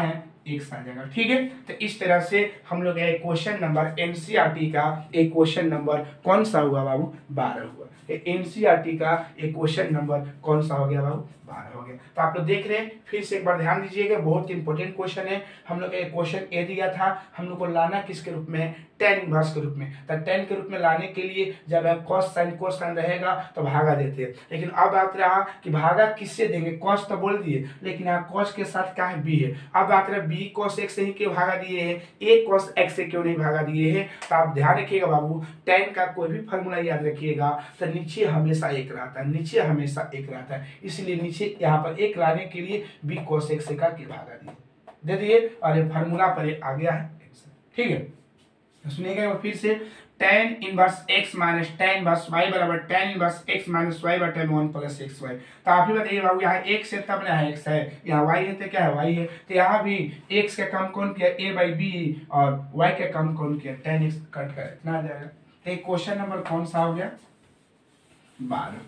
एक्स आ जाएगा। ठीक है, तो इस तरह से हम लोग एक क्वेश्चन नंबर एनसीईआरटी का एक क्वेश्चन नंबर कौन सा हुआ बाबू, बारह हुआ। एनसीईआरटी का एक क्वेश्चन नंबर कौन सा हो गया बाबू, बारह हो गया। तो आप लोग देख रहे हैं, फिर से एक बार ध्यान दीजिएगा, बहुत इंपॉर्टेंट क्वेश्चन है। हम लोग एक क्वेश्चन ए दिया था, हम लोग को लाना किसके रूप में, टेन इनवर्स के रूप में। तो टेन के रूप में लाने के लिए जब कॉस साइन कोस साइन रहेगा तो भागा देते हैं, लेकिन अब बात रहा कि भागा किससे देंगे, कॉस तो बोल दिए, लेकिन यहाँ कॉस के साथ क्या है, बी है। अब बात रहा बी कॉस एक्स से ही क्यों भागा दिए हैं, ए कॉस एक्स से क्यों नहीं भागा दिए हैं। तो आप ध्यान रखिएगा बाबू, टेन का कोई भी फॉर्मूला याद रखिएगा तो नीचे हमेशा एक रहता है, नीचे हमेशा एक रहता है, इसलिए नीचे यहाँ पर एक लाने के लिए बी कॉस एक्स से का के भागा दिए दे दिए और ये फार्मूला पर आ गया है। ठीक है, तो सुनिएगा फिर से, tan inverse x minus tan inverse y बराबर tan inverse x minus y बटे वन प्लस एक्स वाई। तो आप ही बताइए बाबू, यहाँ एक्स है तब ना एक्स है, यहाँ वाई है तो क्या है, वाई है। तो यहाँ भी एक्स का कम कौन किया, ए बाई बी, और वाई का कम कौन किया, टेन एक्स कट कर इतना आ जाएगा। तो क्वेश्चन नंबर कौन सा हो गया, बारह।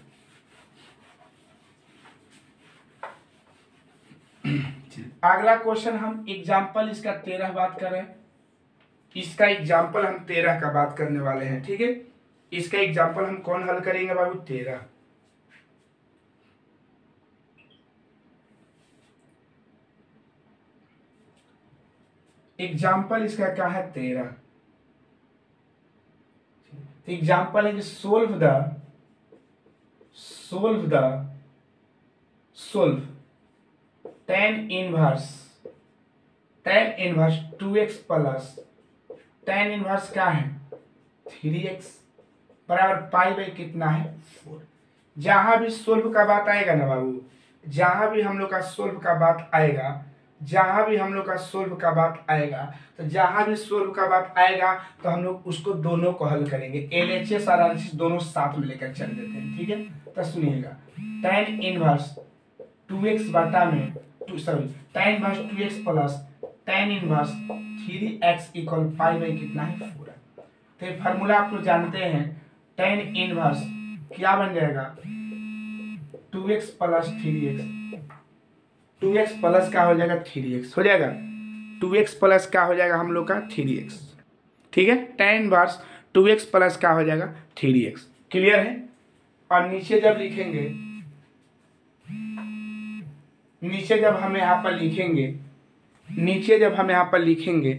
अगला क्वेश्चन हम एग्जाम्पल इसका तेरह बात कर रहे हैं, इसका एग्जाम्पल हम तेरह का बात करने वाले हैं। ठीक है, इसका एग्जाम्पल हम कौन हल करेंगे बाबू, तेरह। एग्जाम्पल इसका क्या है, तेरह। एग्जाम्पल है solve the solve the solve tan inverse tan inverse two x plus tan inverse क्या है, थ्री एक्स बराबर पाई बाई कितना है, फोर। जहां भी सोल्व का बात आएगा ना बाबू, जहां भी हम लोग का सोल्व का बात आएगा जहां भी हम लोग का सोल्व का बात आएगा तो जहां भी सोल्व का बात आएगा तो हम लोग उसको दोनों को हल करेंगे, एलएचएस और आरएचएस दोनों साथ में लेकर चल देते हैं। ठीक है, तो सुनिएगा, टेन इनवर्स टू एक्स बटा में two sorry tan inverse two x plus tan inverse three x equal pi by कितना है, फोर। तो ये फार्मूला आप लोग जानते हैं, टेन इनवर्स क्या बन जाएगा, two x plus three x two x plus क्या हो जाएगा, थ्री एक्स हो जाएगा, टू एक्स प्लस क्या हो जाएगा हम लोग का, थ्री एक्स। ठीक है, tan inverse two x plus क्या हो जाएगा, थ्री एक्स। क्लियर है। और नीचे जब लिखेंगे, नीचे जब हम यहाँ पर लिखेंगे नीचे जब हम यहाँ पर लिखेंगे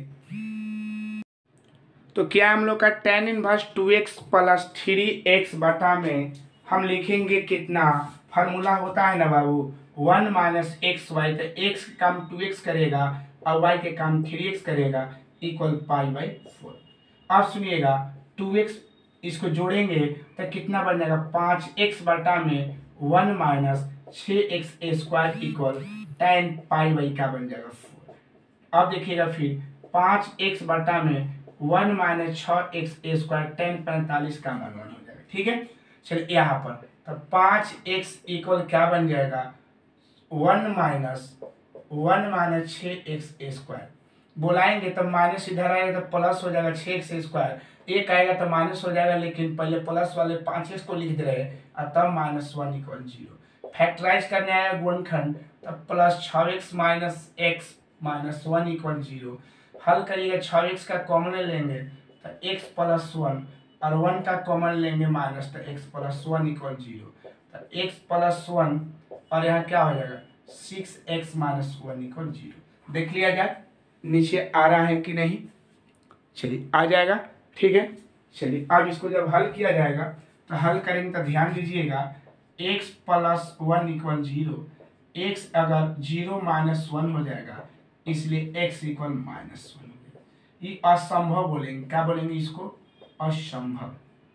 तो क्या हम लोग का tan inverse two x plus three x बटा में हम लिखेंगे कितना, फार्मूला होता है ना बाबू, वन माइनस एक्स वाई। तो एक्स का काम टू एक्स करेगा और वाई के काम थ्री एक्स करेगा, इक्वल पाई बाई फोर। अब सुनिएगा, टू एक्स इसको जोड़ेंगे तो कितना बन जाएगा, पाँच एक्स बटा में वन माइनस छः x A square equal tan pi by का बन जाएगा फोर। अब देखिएगा फिर, पाँच एक्स बटा में वन माइनस छः एक्स ए स्क्वायर टेन पैंतालीस का मान वन हो जाएगा। ठीक है, चलिए यहाँ पर तो पाँच एक्स इक्वल क्या बन जाएगा, वन माइनस वन माइनस छः एक्स ए स्क्वायर। बोलाएंगे तब माइनस इधर आएगा तो प्लस हो जाएगा, छः एक्स स्क्वायर एक आएगा तो माइनस हो जाएगा, लेकिन पहले प्लस वाले पाँच एक्स को लिख दे रहे और तब minus one equal zero. Factorize करने आया गुणनखंड, तब प्लस छः x minus x minus one equal zero. हल करिएगा, छः एक्स का कॉमन लेंगे तो एक्स प्लस वन और वन का कॉमन लेंगे माइनस, तो x plus one equal zero. तो एक्स प्लस वन और यहाँ क्या हो जाएगा, six x minus one equal zero. देख लिया जाए नीचे आ रहा है कि नहीं, चलिए आ जाएगा। ठीक है, चलिए अब इसको जब हल किया जाएगा तो हल करेंगे तो ध्यान दीजिएगा, x plus one equal zero, x अगर जीरो माइनस वन हो जाएगा इसलिए एक्स इक्वल माइनस वन हो जाएगा। ये असंभव बोलेंगे, क्या बोलेंगे इसको, असंभव।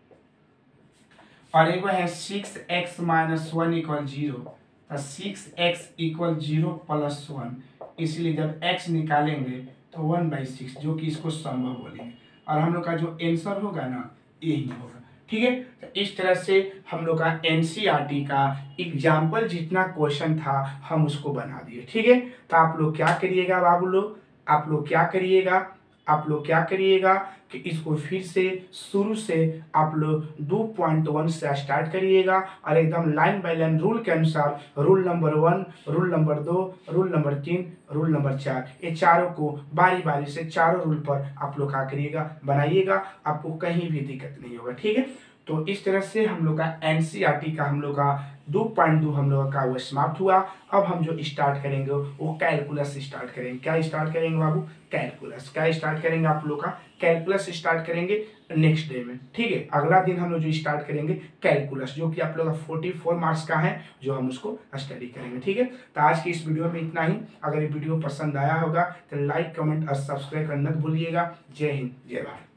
और एक है six x minus one equal zero, तो six x equal zero plus one, इसलिए जब x निकालेंगे तो वन बाई सिक्स, जो कि इसको संभव बोलेंगे। और हम लोग का जो आंसर होगा ना यही होगा। ठीक है, तो इस तरह से हम लोग का एनसीईआरटी का एग्जाम्पल जितना क्वेश्चन था हम उसको बना दिए। ठीक है, तो आप लोग क्या करिएगा बाबू लोग, आप लोग क्या करिएगा, आप लोग क्या करिएगा कि इसको फिर से शुरू से आप लोग दो पॉइंट वन से स्टार्ट करिएगा और एकदम लाइन बाय लाइन रूल के अनुसार, rule number one, rule number दो, रूल नंबर तीन, रूल नंबर चार, ये चारों को बारी बारी से चारों रूल पर आप लोग क्या करिएगा, बनाइएगा, आपको कहीं भी दिक्कत नहीं होगा। ठीक है, तो इस तरह से हम लोग का एनसीईआरटी का हम लोग का दो पॉइंट दो हम लोग का वो समाप्त हुआ। अब हम जो स्टार्ट करेंगे वो कैलकुलस स्टार्ट करेंगे। क्या स्टार्ट करेंगे बाबू? कैलकुलस। क्या स्टार्ट करेंगे आप लोग का? कैलकुलस स्टार्ट करेंगे नेक्स्ट डे में। ठीक है, अगला दिन हम लोग जो स्टार्ट करेंगे कैलकुलस, जो कि आप लोग का चौवालीस मार्क्स का है, जो हम उसको स्टडी करेंगे। ठीक है, तो आज की इस वीडियो में इतना ही। अगर ये वीडियो पसंद आया होगा तो लाइक, कमेंट और सब्सक्राइब करना मत भूलिएगा। जय हिंद, जय भारत।